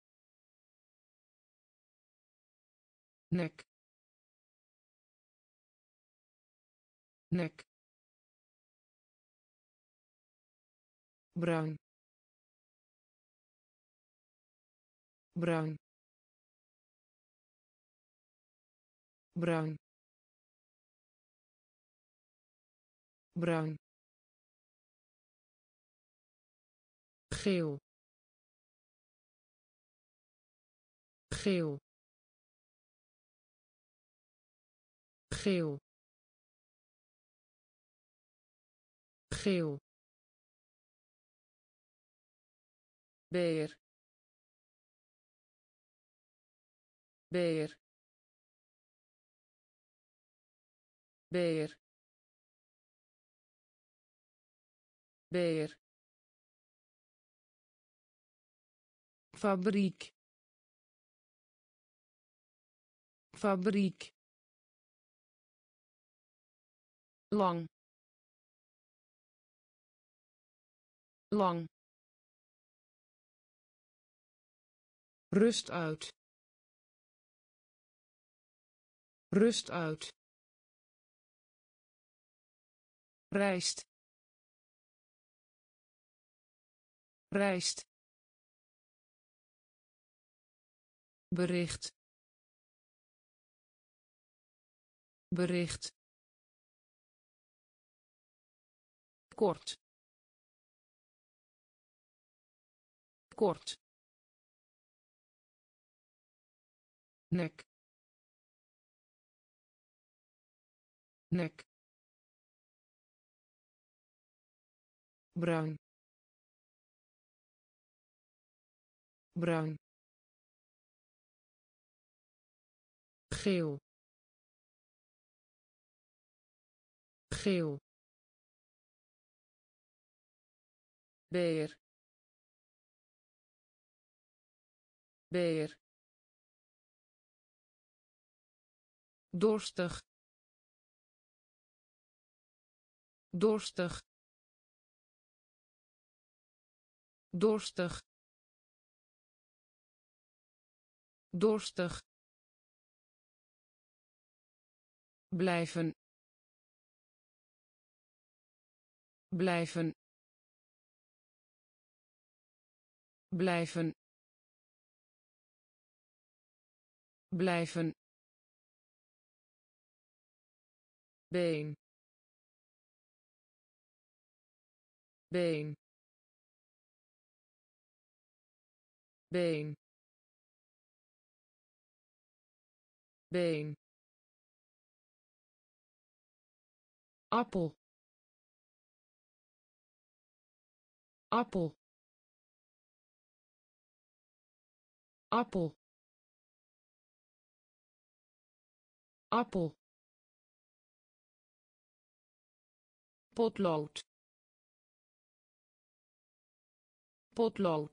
nek nek bruin bruin bruin bruin geel geel geel geel beer beer beer beer fabriek fabriek lang lang rust uit rust uit rijst rijst bericht bericht kort kort nek nek bruin bruin geel geel beer beer dorstig dorstig dorstig dorstig blijven blijven blijven blijven been been been been appel appel appel appel, potlood, potlood,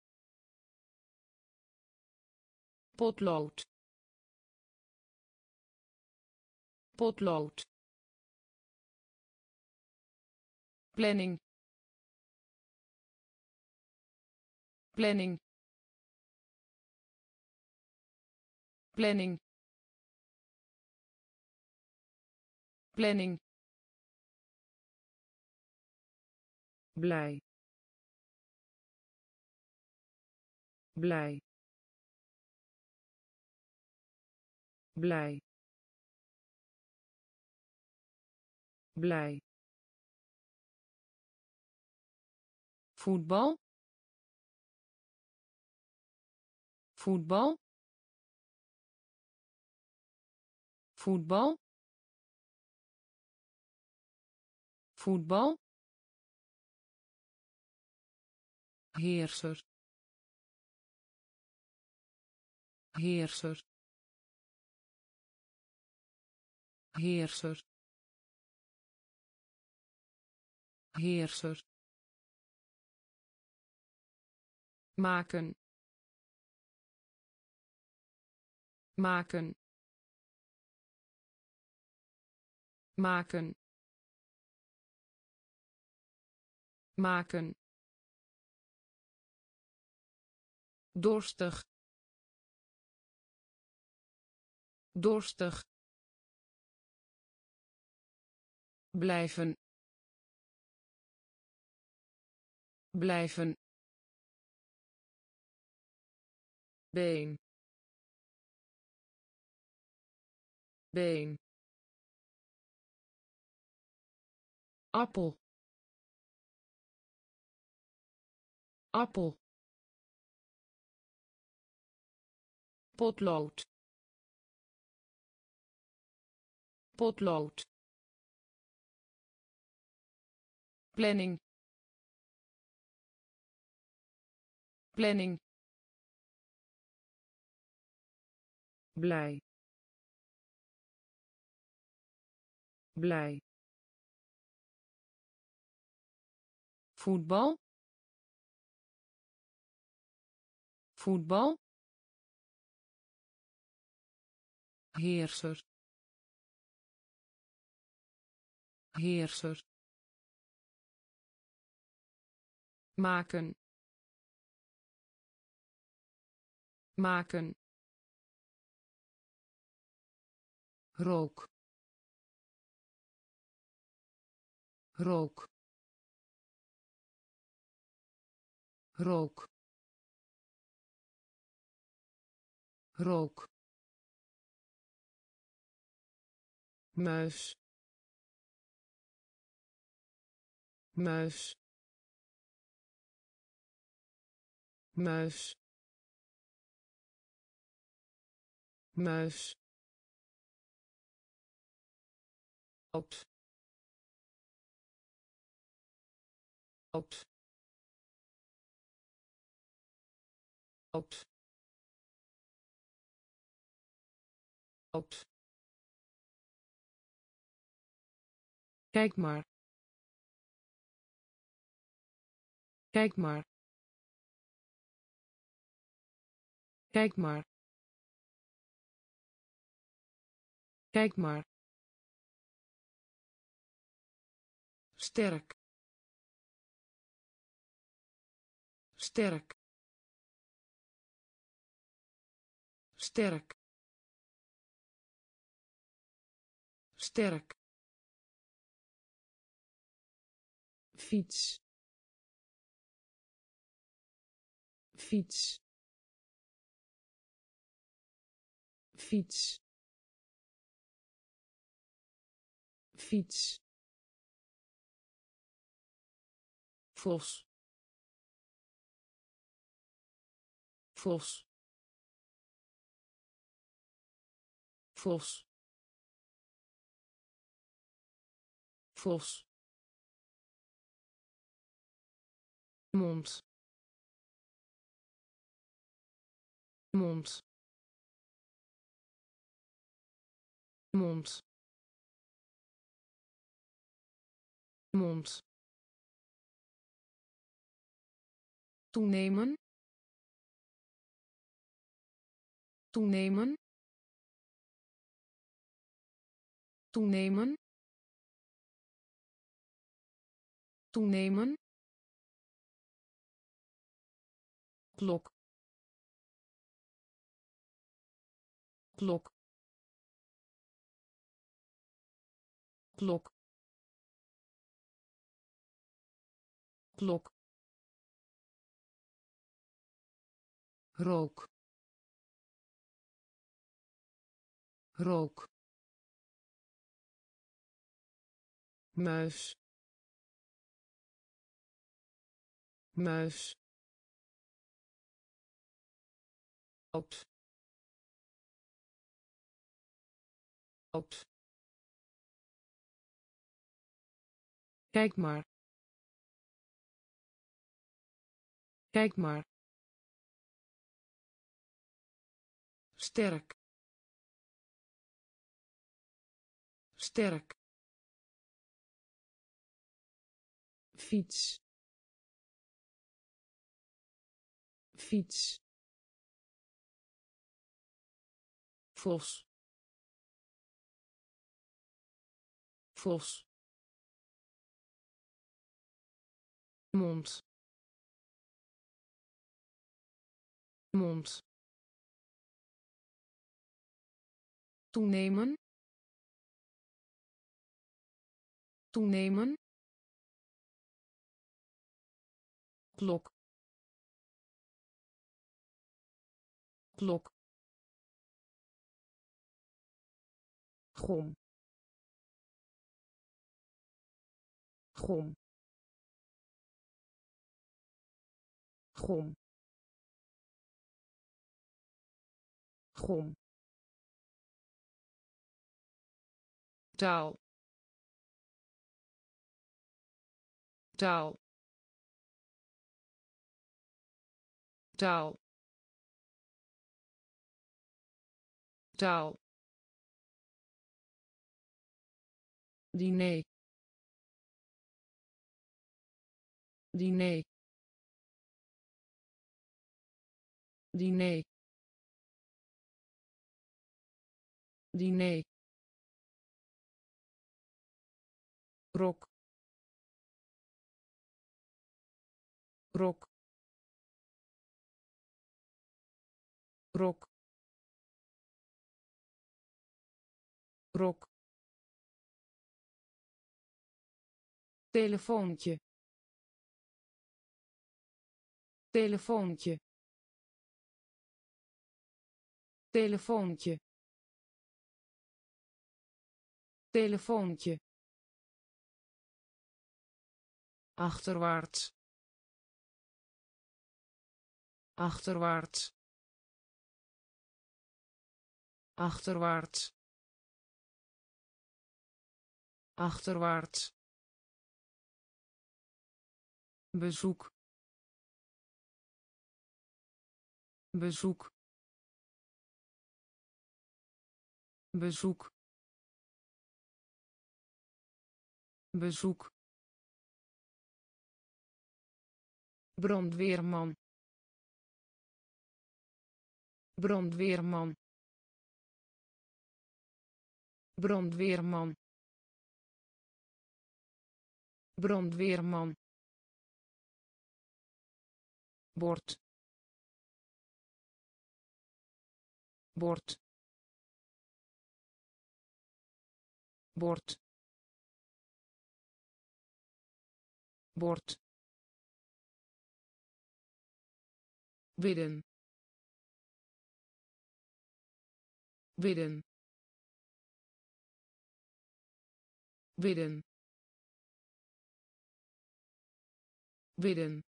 potlood, potlood, planning, planning, planning, planning, blij, blij, blij, blij, voetbal, voetbal, voetbal, voetbal, heerser, heerser, heerser, heerser, maken, maken, maken, maken, dorstig, dorstig, blijven, blijven, been, been, appel, appel, potlood, potlood, planning, planning, blij, blij, voetbal, voetbal, heerser, heerser, maken, maken, rook, rook, rook, rook, muis, muis, muis, muis, oud, oud, oud, oud, kijk maar, kijk maar, kijk maar, kijk maar, sterk, sterk, sterk, sterk, fiets, fiets, fiets, fiets, vos, vos, vos, vos, mond, mond, mond, mond, toenemen, toenemen, toenemen, toenemen, klok, klok, klok, klok, rook, rook, muis, muis, oud, oud, kijk maar, kijk maar, sterk, sterk, fiets, fiets, vos, vos, mond, mond, toenemen, toenemen, klok, klok, gom, gom, gom, gom, taal, taal, taal, taal, diner, diner, diner, diner, rok, rok, rok, rok, telefoontje, telefoontje, telefoontje, telefoontje, achterwaarts, achterwaarts, achterwaarts, achterwaarts, bezoek, bezoek, bezoek, bezoek, brandweerman, brandweerman, brandweerman, brandweerman, bord, bord, bord, bord, bidden, bidden, bidden, bidden,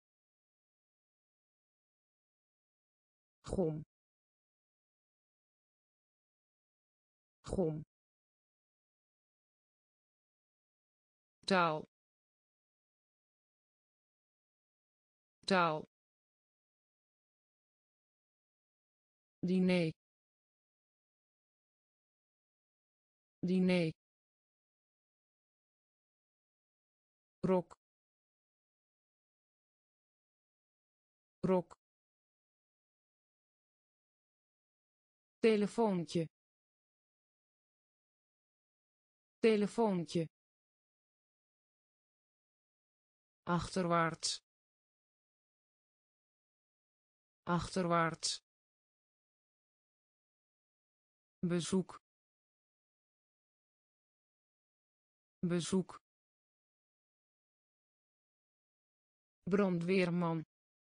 gom, gom, taal, taal, diner, diner, rok, rok, telefoontje, telefoontje, achterwaarts, achterwaarts, bezoek, bezoek, brandweerman,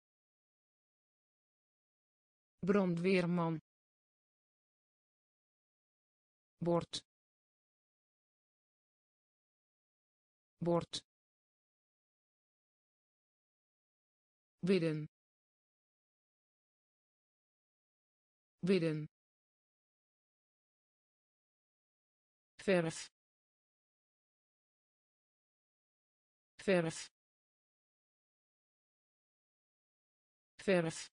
brandweerman, bord, bord, bidden, bidden, verf, verf, verf,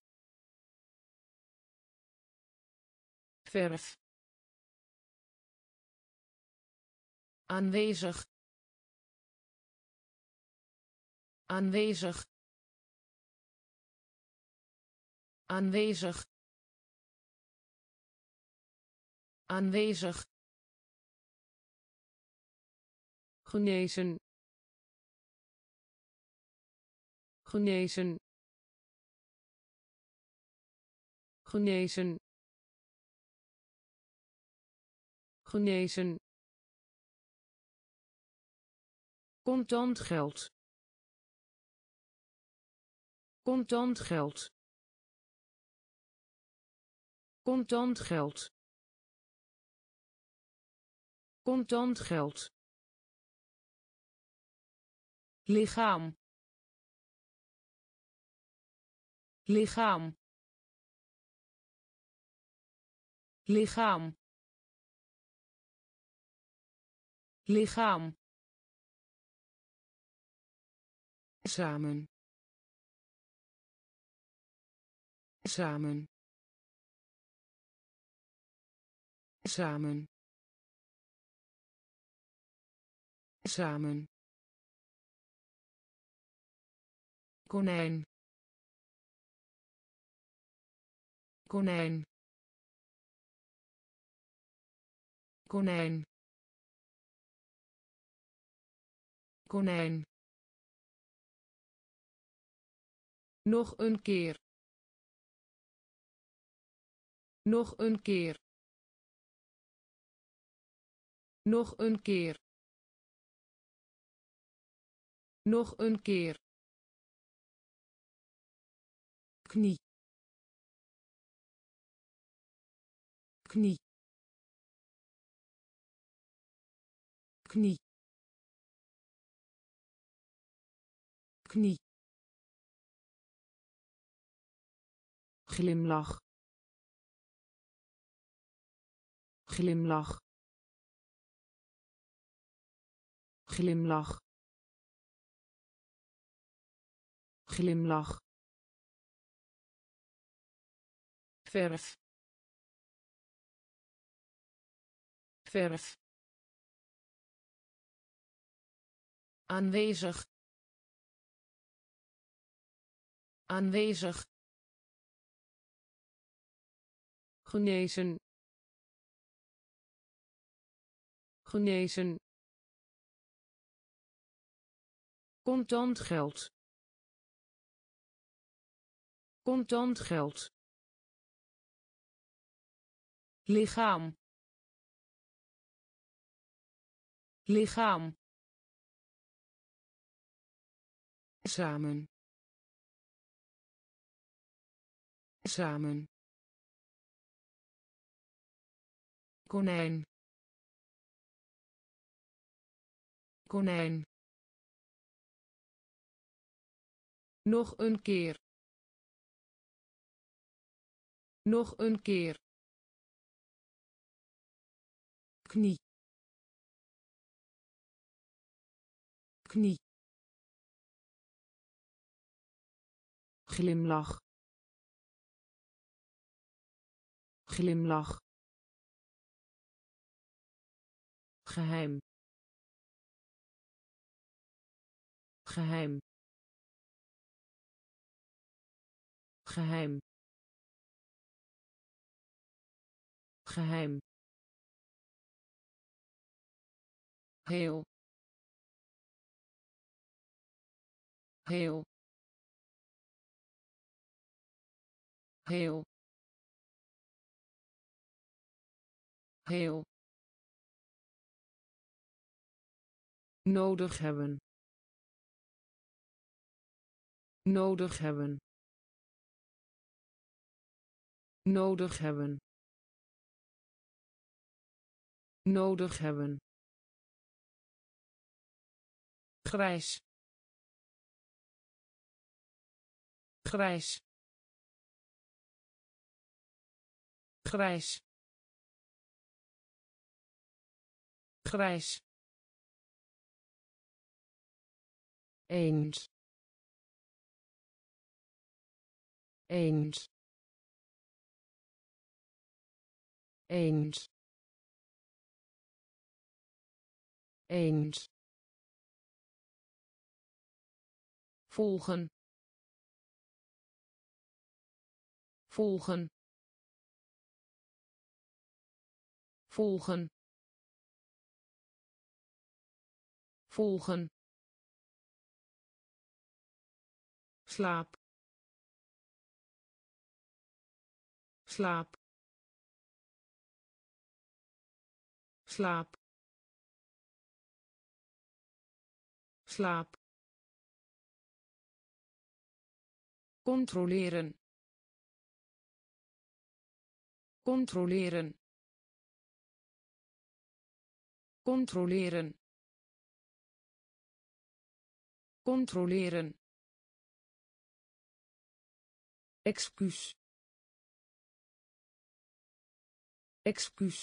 verf, aanwezig, aanwezig, aanwezig, aanwezig, genezen, genezen, genezen, genezen, contant geld, contant geld, contant geld, contant geld, lichaam, lichaam, lichaam, lichaam, samen, samen, samen, samen, konijn, konijn, konijn, konijn, nog een keer, nog een keer, nog een keer, nog een keer, knie, knie, knie, knie, glimlach, glimlach, glimlach, glimlach, verf, verf, aanwezig, aanwezig, genezen, genezen, contant geld, contant geld, lichaam, lichaam, samen, samen, konijn, konijn, nog een keer, nog een keer, knie, knie, glimlach, glimlach, geheim geheim geheim geheim heel heel heel heel nodig hebben nodig hebben nodig hebben nodig hebben grijs grijs grijs grijs eens eens eens eens volgen volgen volgen volgen slaap slaap slaap slaap controleren controleren controleren controleren excuus excuus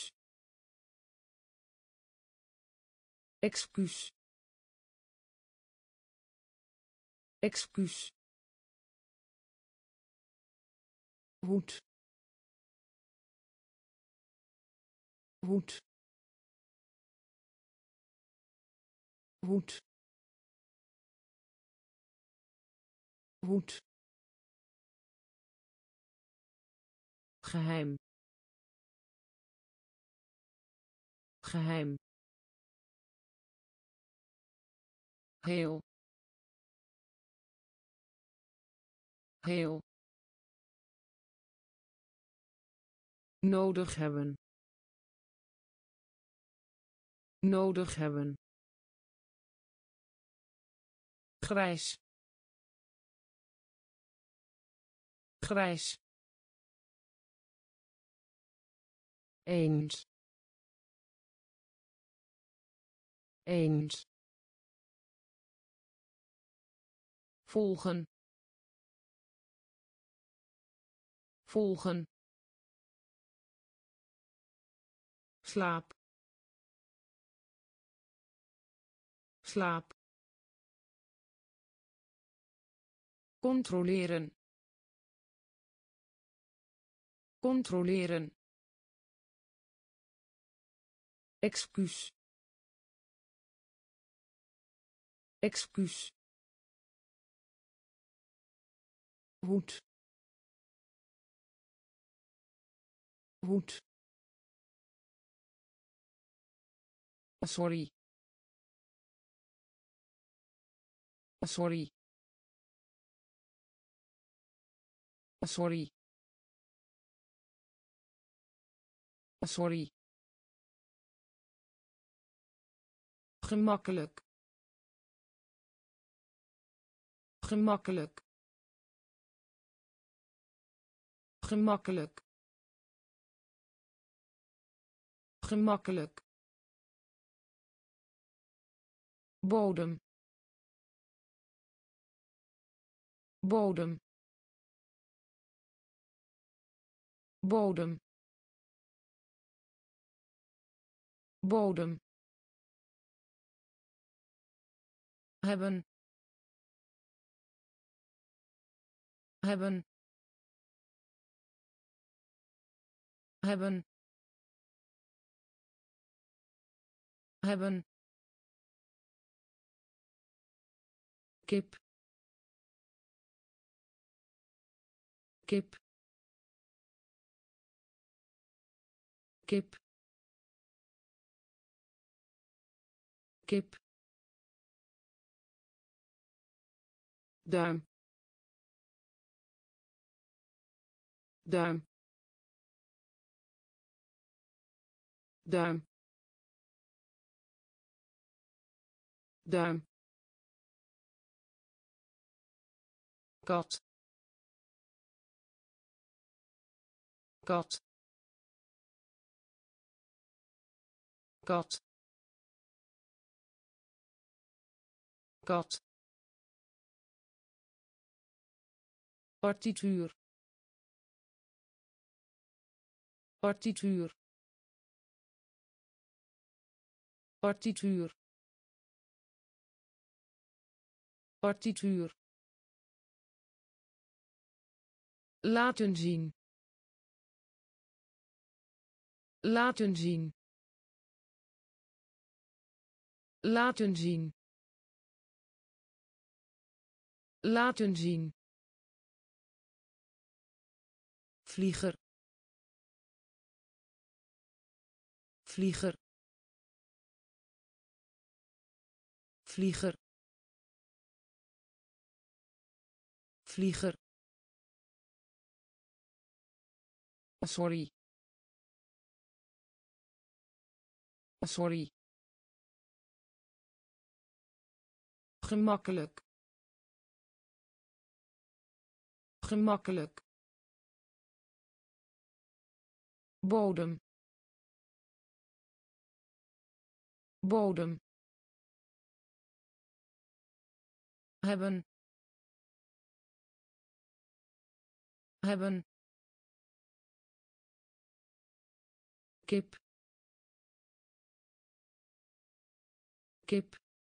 excuus excuus hoed hoed hoed hoed geheim geheim heel heel nodig hebben nodig hebben grijs grijs eens eens volgen volgen slaap slaap controleren controleren excuus excuus hoed hoed sorry sorry sorry sorry gemakkelijk gemakkelijk gemakkelijk gemakkelijk bodem bodem bodem bodem hebben hebben hebben hebben, kip, kip, kip, kip, duim, duim, duim, duim, kat, kat, kat, kat, partituur, partituur, partituur, partituur, laten zien, laten zien, laten zien, laten zien, vlieger, vlieger, vlieger, vlieger, sorry, sorry, gemakkelijk, gemakkelijk, bodem, bodem, hebben, hebben, kip, kip,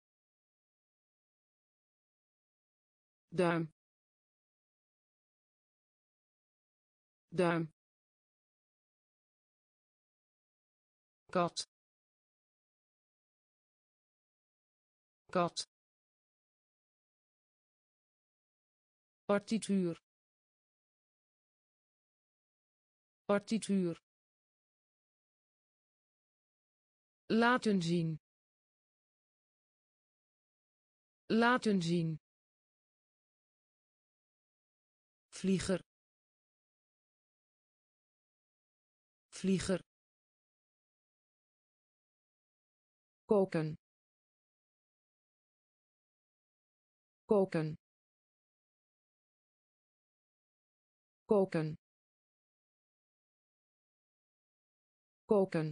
duim, duim, kat, kat, partituur, partituur, laten zien, laten zien, vlieger, vlieger, koken, koken, koken, koken,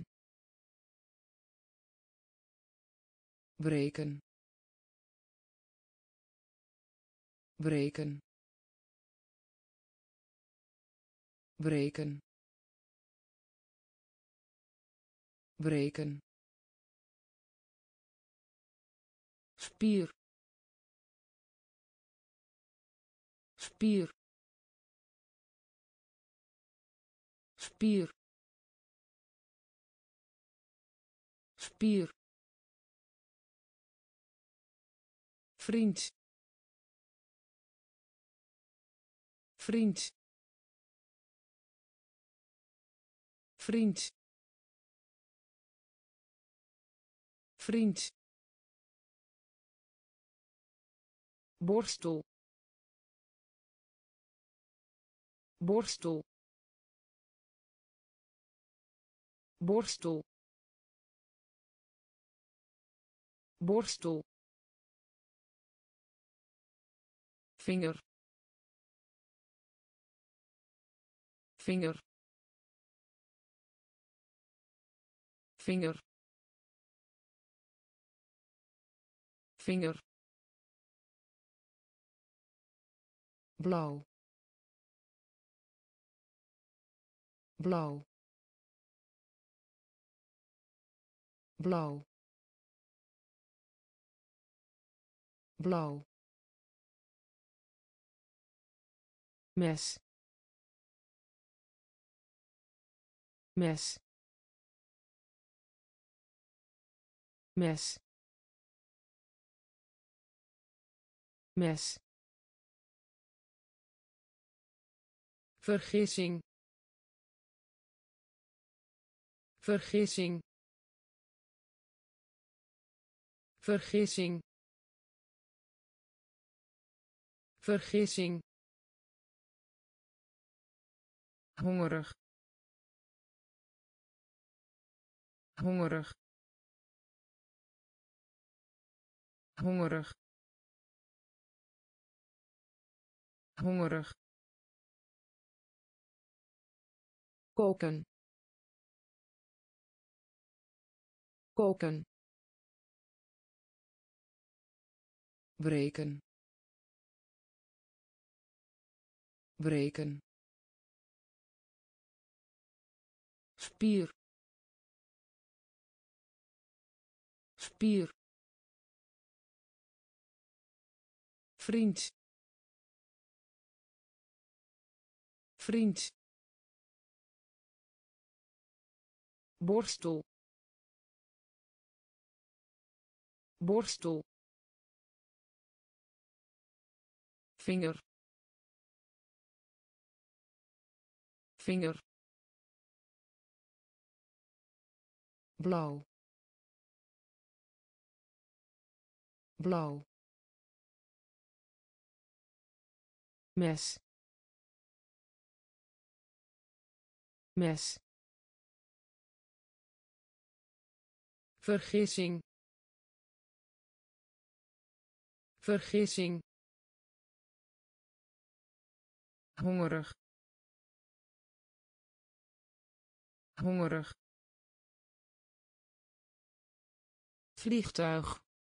breken, breken, breken, breken, spier, spier, spier, spier, vriend, vriend, vriend, vriend, borstel, borstel, borstel, borstel, vinger, vinger, vinger, vinger, blauw, blauw, blauw, blauw, mes, mes, mes mes vergissing vergissing vergissing vergissing hongerig hongerig hongerig hongerig koken koken breken breken spier spier vriend vriend borstel borstel vinger vinger blauw blauw mes mes vergissing vergissing hongerig hongerig vliegtuig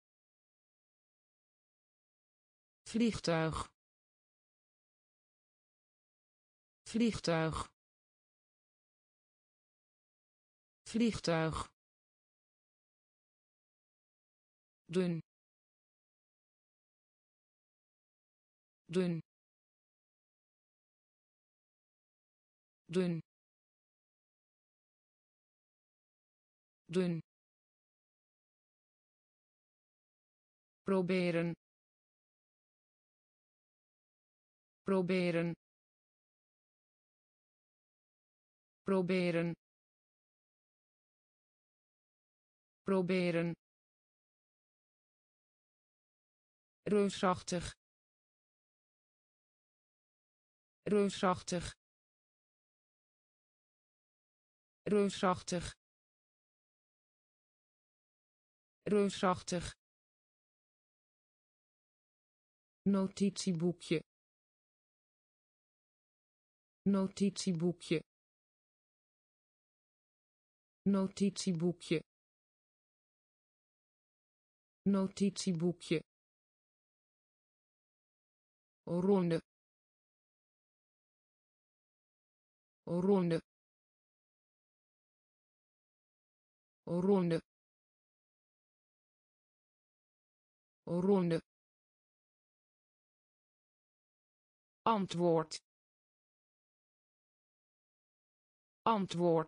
vliegtuig vliegtuig vliegtuig dun dun dun dun proberen proberen proberen proberen reusachtig reusachtig reusachtig reusachtig notitieboekje notitieboekje notitieboekje notitieboekje ronde ronde ronde ronde antwoord antwoord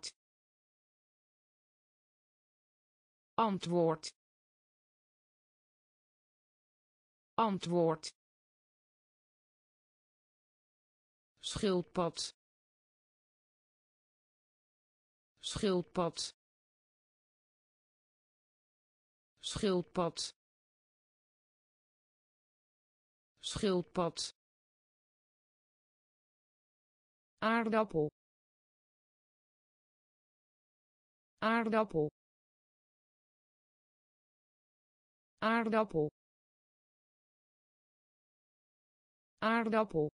antwoord antwoord schildpad schildpad schildpad schildpad aardappel aardappel aardappel aardappel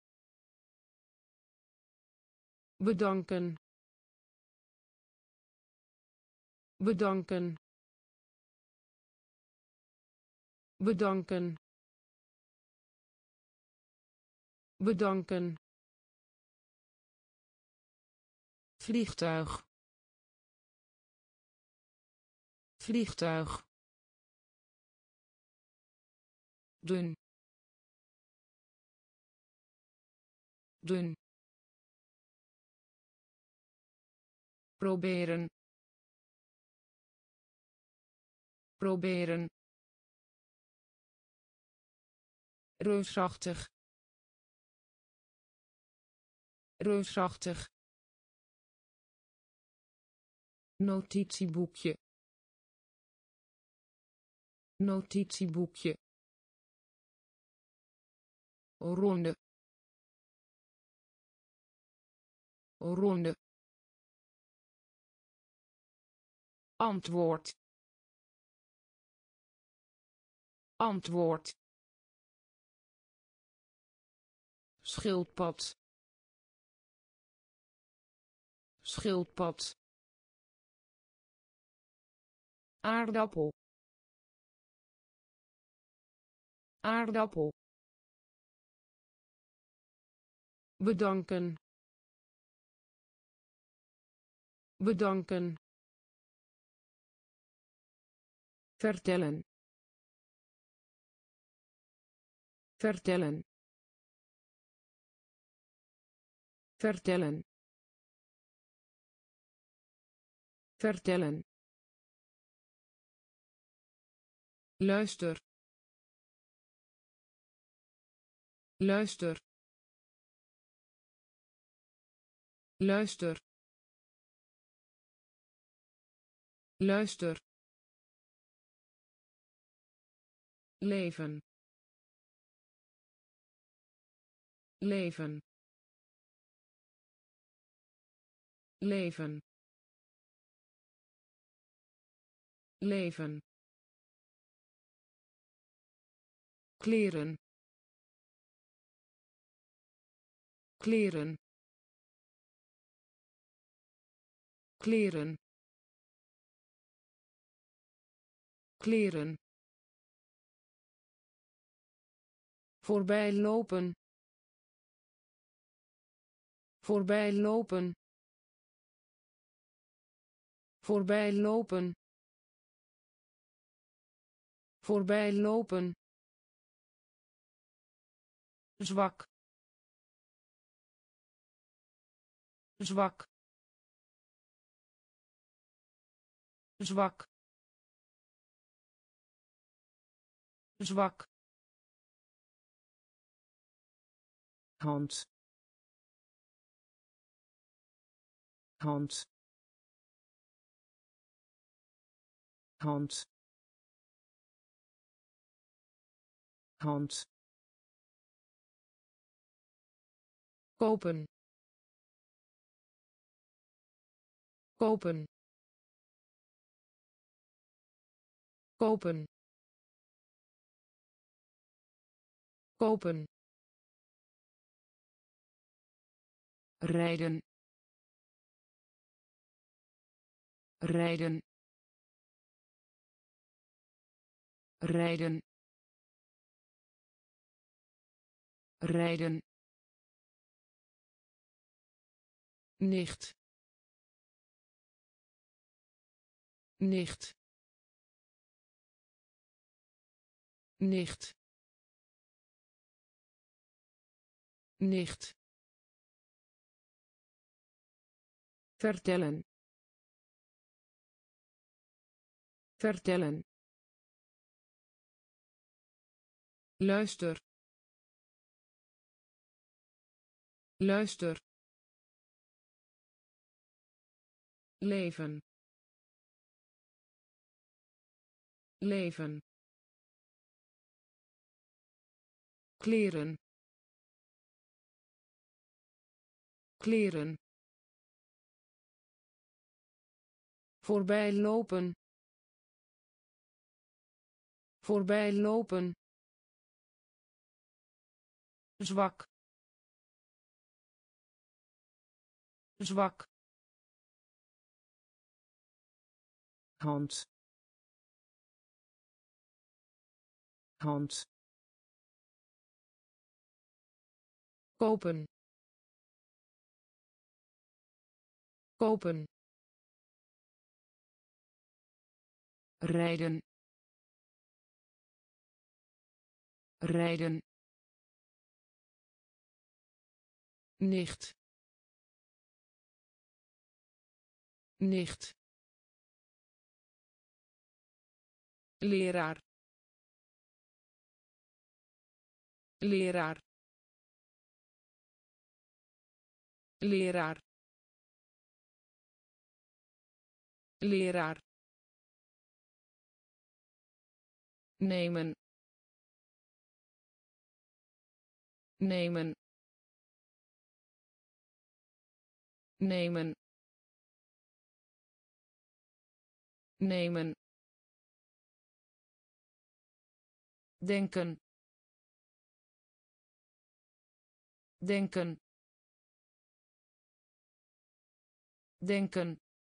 bedanken bedanken bedanken bedanken vliegtuig vliegtuig dun dun proberen proberen, reusachtig, reusachtig, notitieboekje, notitieboekje, ronde, ronde, antwoord, antwoord, schildpad, schildpad, aardappel, aardappel, bedanken, bedanken, vertellen, vertellen, vertellen, vertellen, luister, luister, luister, luister, leven, leven, leven, leven, kleren, kleren, kleren, kleren, voorbij lopen, voorbij lopen, voorbij lopen, voorbij lopen, zwak, zwak, zwak, zwak, hand, hand, hand, hand, kopen, kopen, kopen, kopen, rijden, rijden, rijden, rijden, nicht, nicht, nicht, nicht, vertellen, vertellen, luister, luister, leven, leven, kleren, kleren, voorbij lopen, voorbij lopen, zwak, zwak, hand, hand, kopen, kopen, rijden, rijden, nicht, nicht, leraar leraar leraar leraar nemen nemen nemen nemen denken denken denken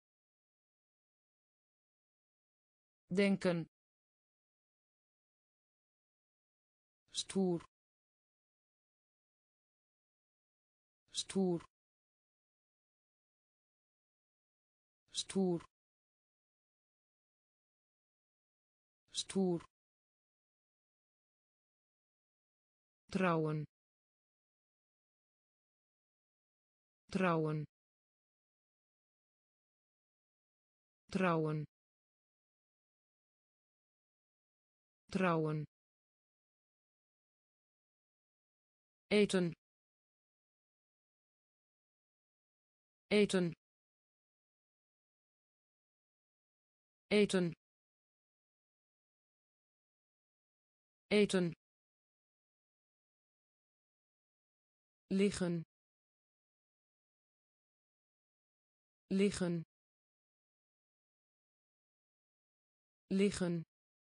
denken stoer stoer stoer stoer trouwen trouwen trouwen trouwen eten eten eten eten liggen liggen liggen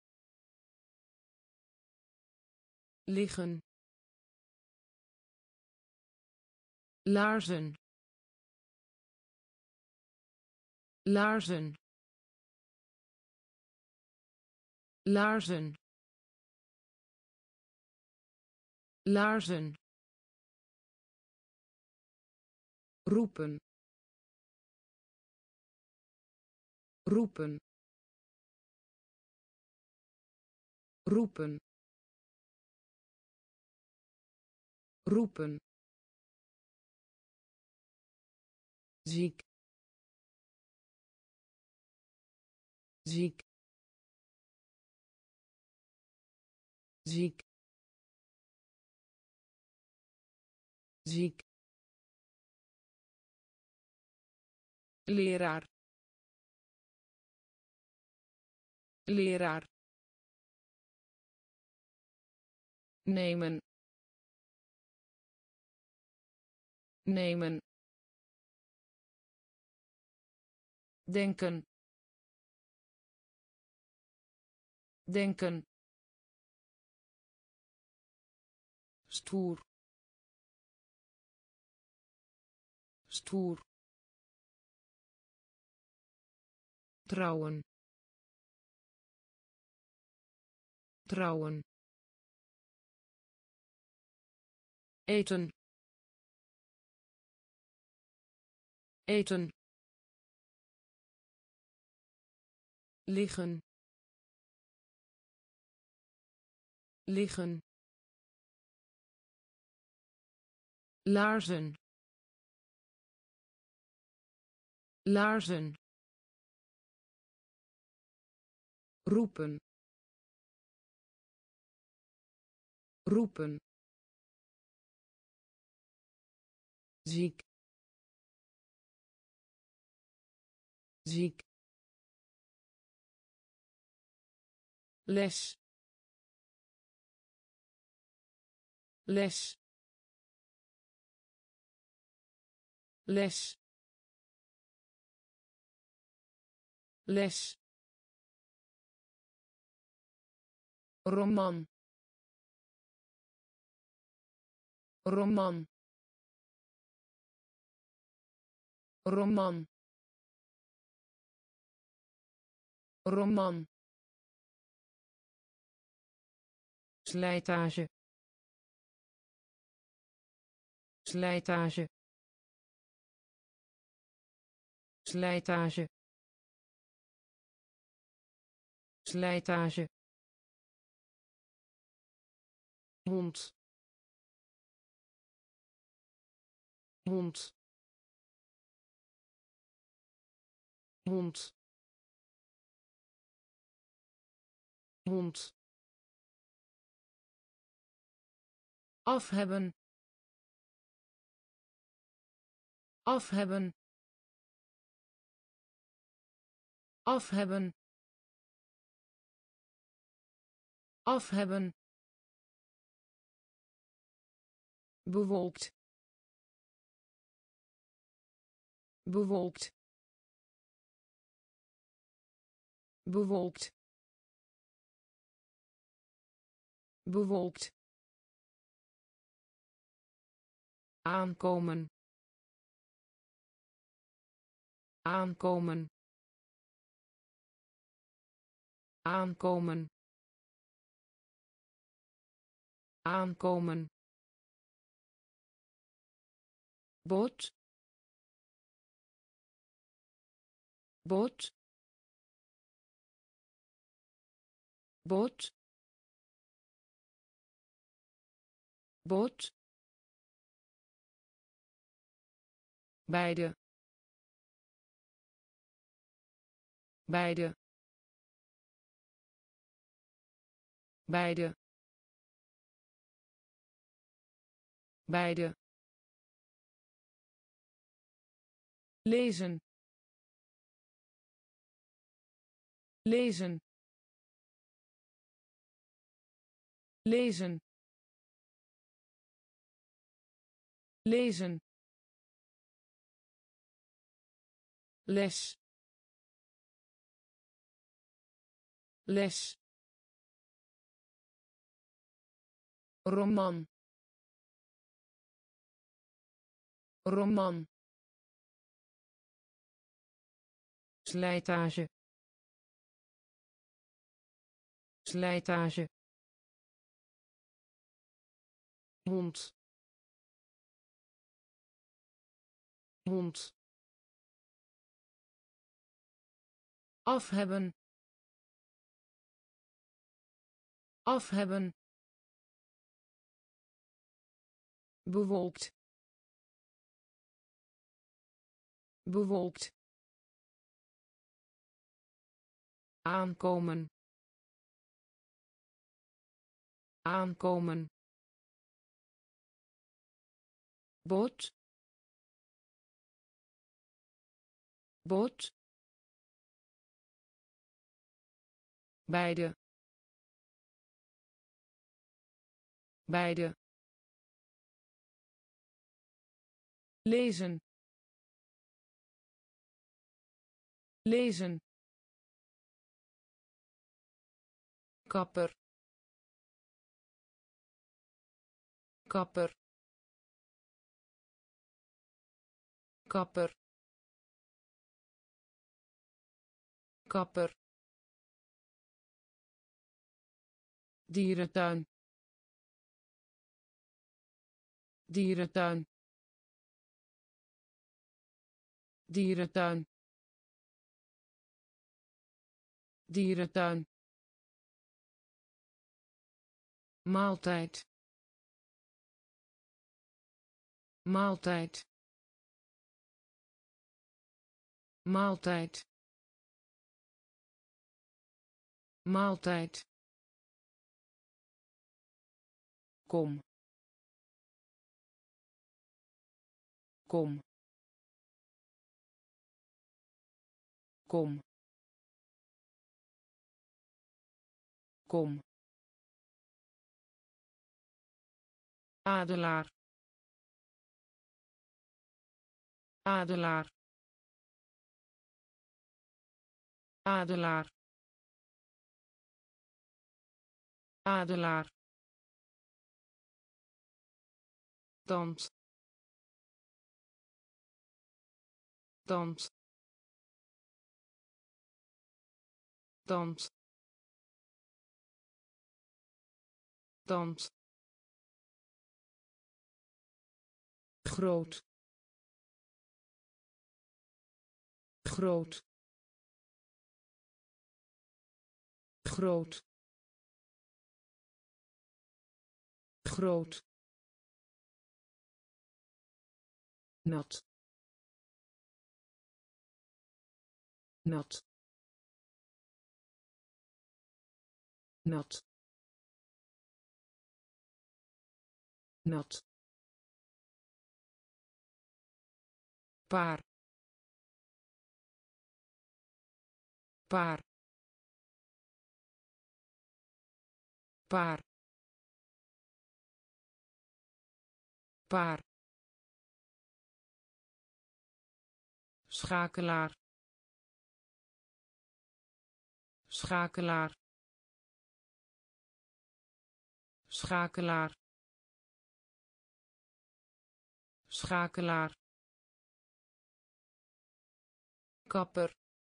liggen laarzen laarzen laarzen laarzen roepen roepen roepen roepen ziek ziek ziek ziek leraar leraar nemen nemen denken denken stoer stoer trouwen trouwen eten eten liggen liggen laarzen laarzen roepen roepen ziek ziek les les les les roman roman roman roman slijtage slijtage slijtage slijtage hond hond hond hond af hebben af hebben af hebben af hebben bewolkt bewolkt bewolkt bewolkt aankomen aankomen aankomen aankomen bot bot bot bot beide beide beide beide lezen lezen lezen lezen les les roman roman slijtage slijtage hond hond af hebben af hebben bewolkt bewolkt aankomen aankomen bot bot beide beide lezen lezen kapper kapper kapper kapper dierentuin dierentuin dierentuin dierentuin maaltijd maaltijd maaltijd maaltijd kom kom kom kom adelaar adelaar adelaar adelaar tand tand tand tand groot groot groot groot nat nat nat, nat, paar, paar, paar, paar, schakelaar, schakelaar, schakelaar, schakelaar, kapper,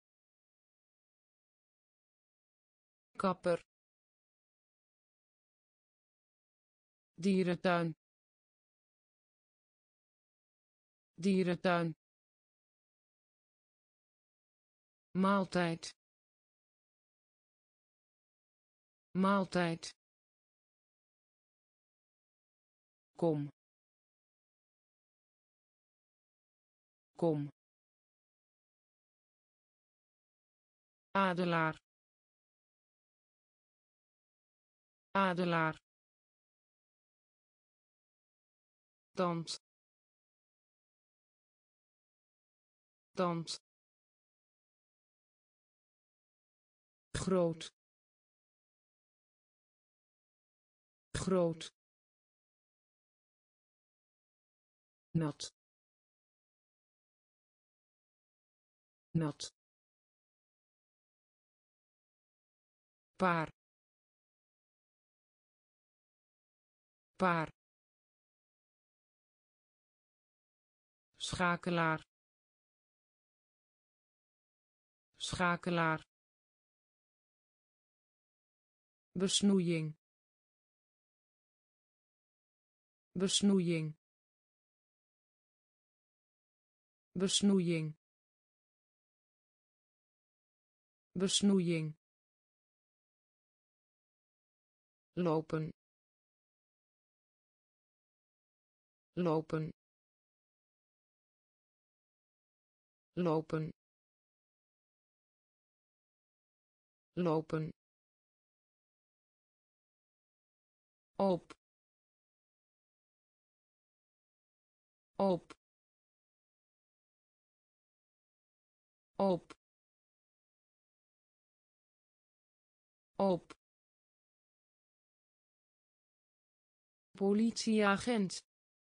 kapper, dierentuin, dierentuin, maaltijd, maaltijd, kom, kom, adelaar, adelaar, tand, tand, groot, groot, nat, nat, paar, paar, schakelaar, schakelaar, besnoeiing, besnoeiing, besnoeiing, besnoeiing, lopen, lopen, lopen, lopen, op, op, op, op, politieagent,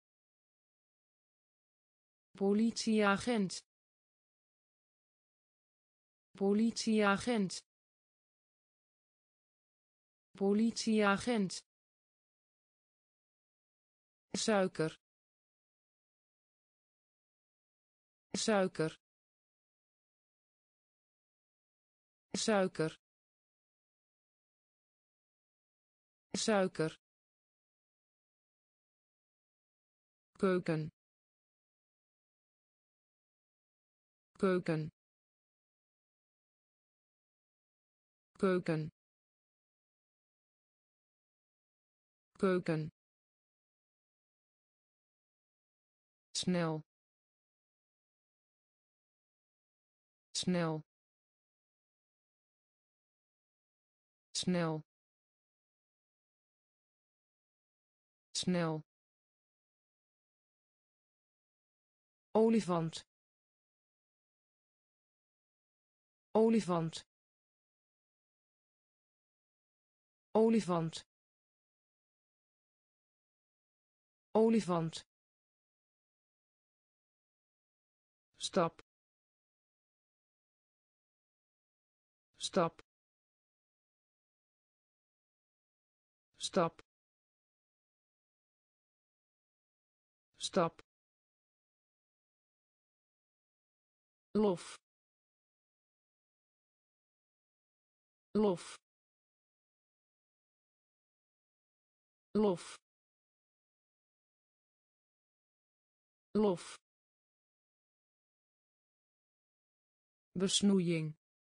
politieagent, politieagent, politieagent, suiker, suiker, suiker, suiker, keuken, keuken, keuken, keuken, snel, snel, snel, snel, olifant, olifant, olifant, olifant, stap, stap, stap, stap, lof, lof, lof, lof, besnoeiing,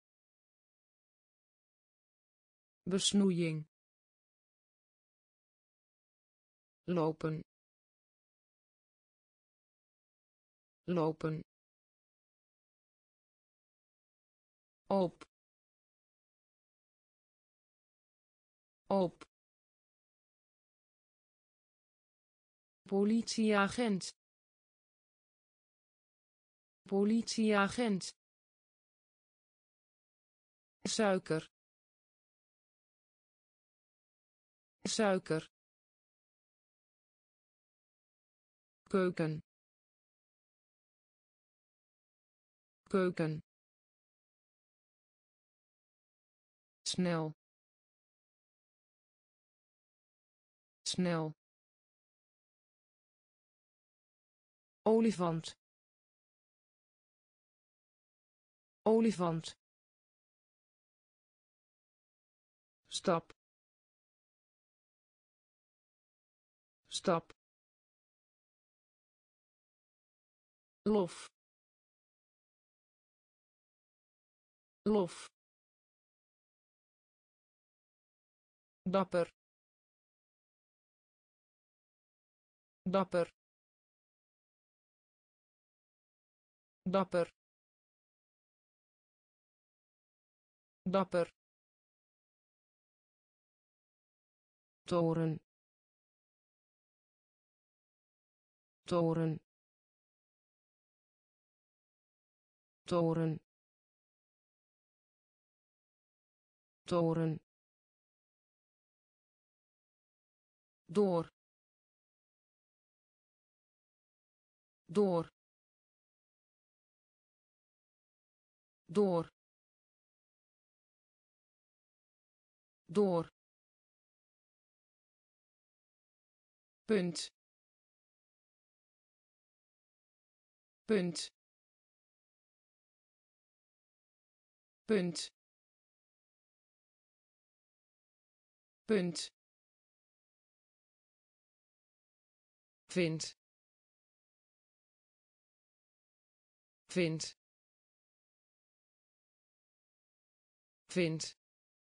besnoeiing, lopen, lopen, op, op politieagent politieagent suiker suiker keuken keuken snel snel olifant olifant stap stap lof lof dapper dapper dapper dapper toren toren toren toren door door door door punt punt punt punt vind vind vind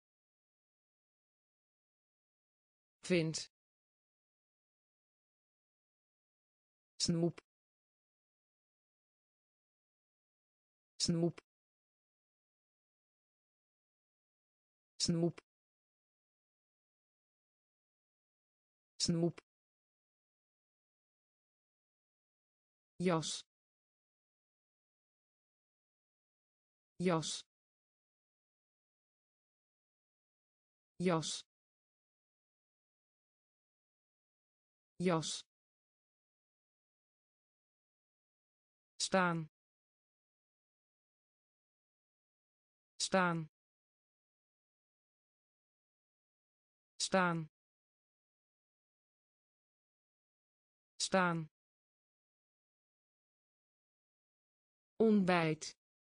vind snoep snoep snoep snoep jas jas jas jas staan staan staan staan ontbijt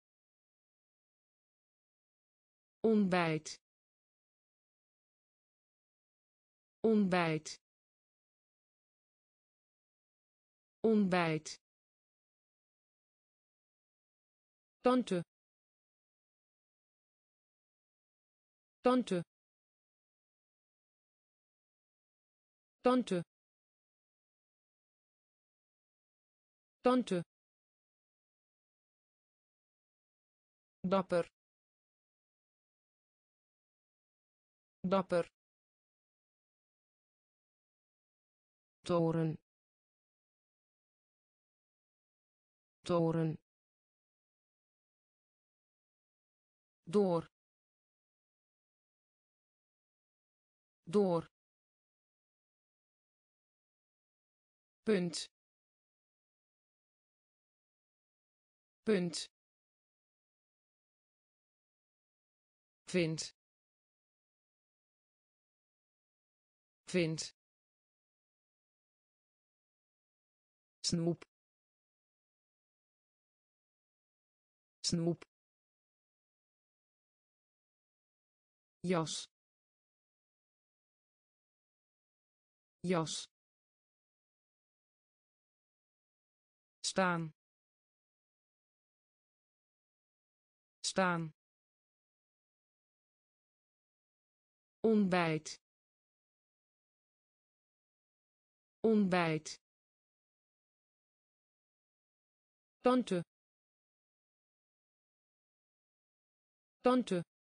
ontbijt ontbijt ontbijt tante tante tante tante dapper dapper toren toren door door punt punt vind vind snoep snoep jas jas staan staan ontbijt ontbijt tante tante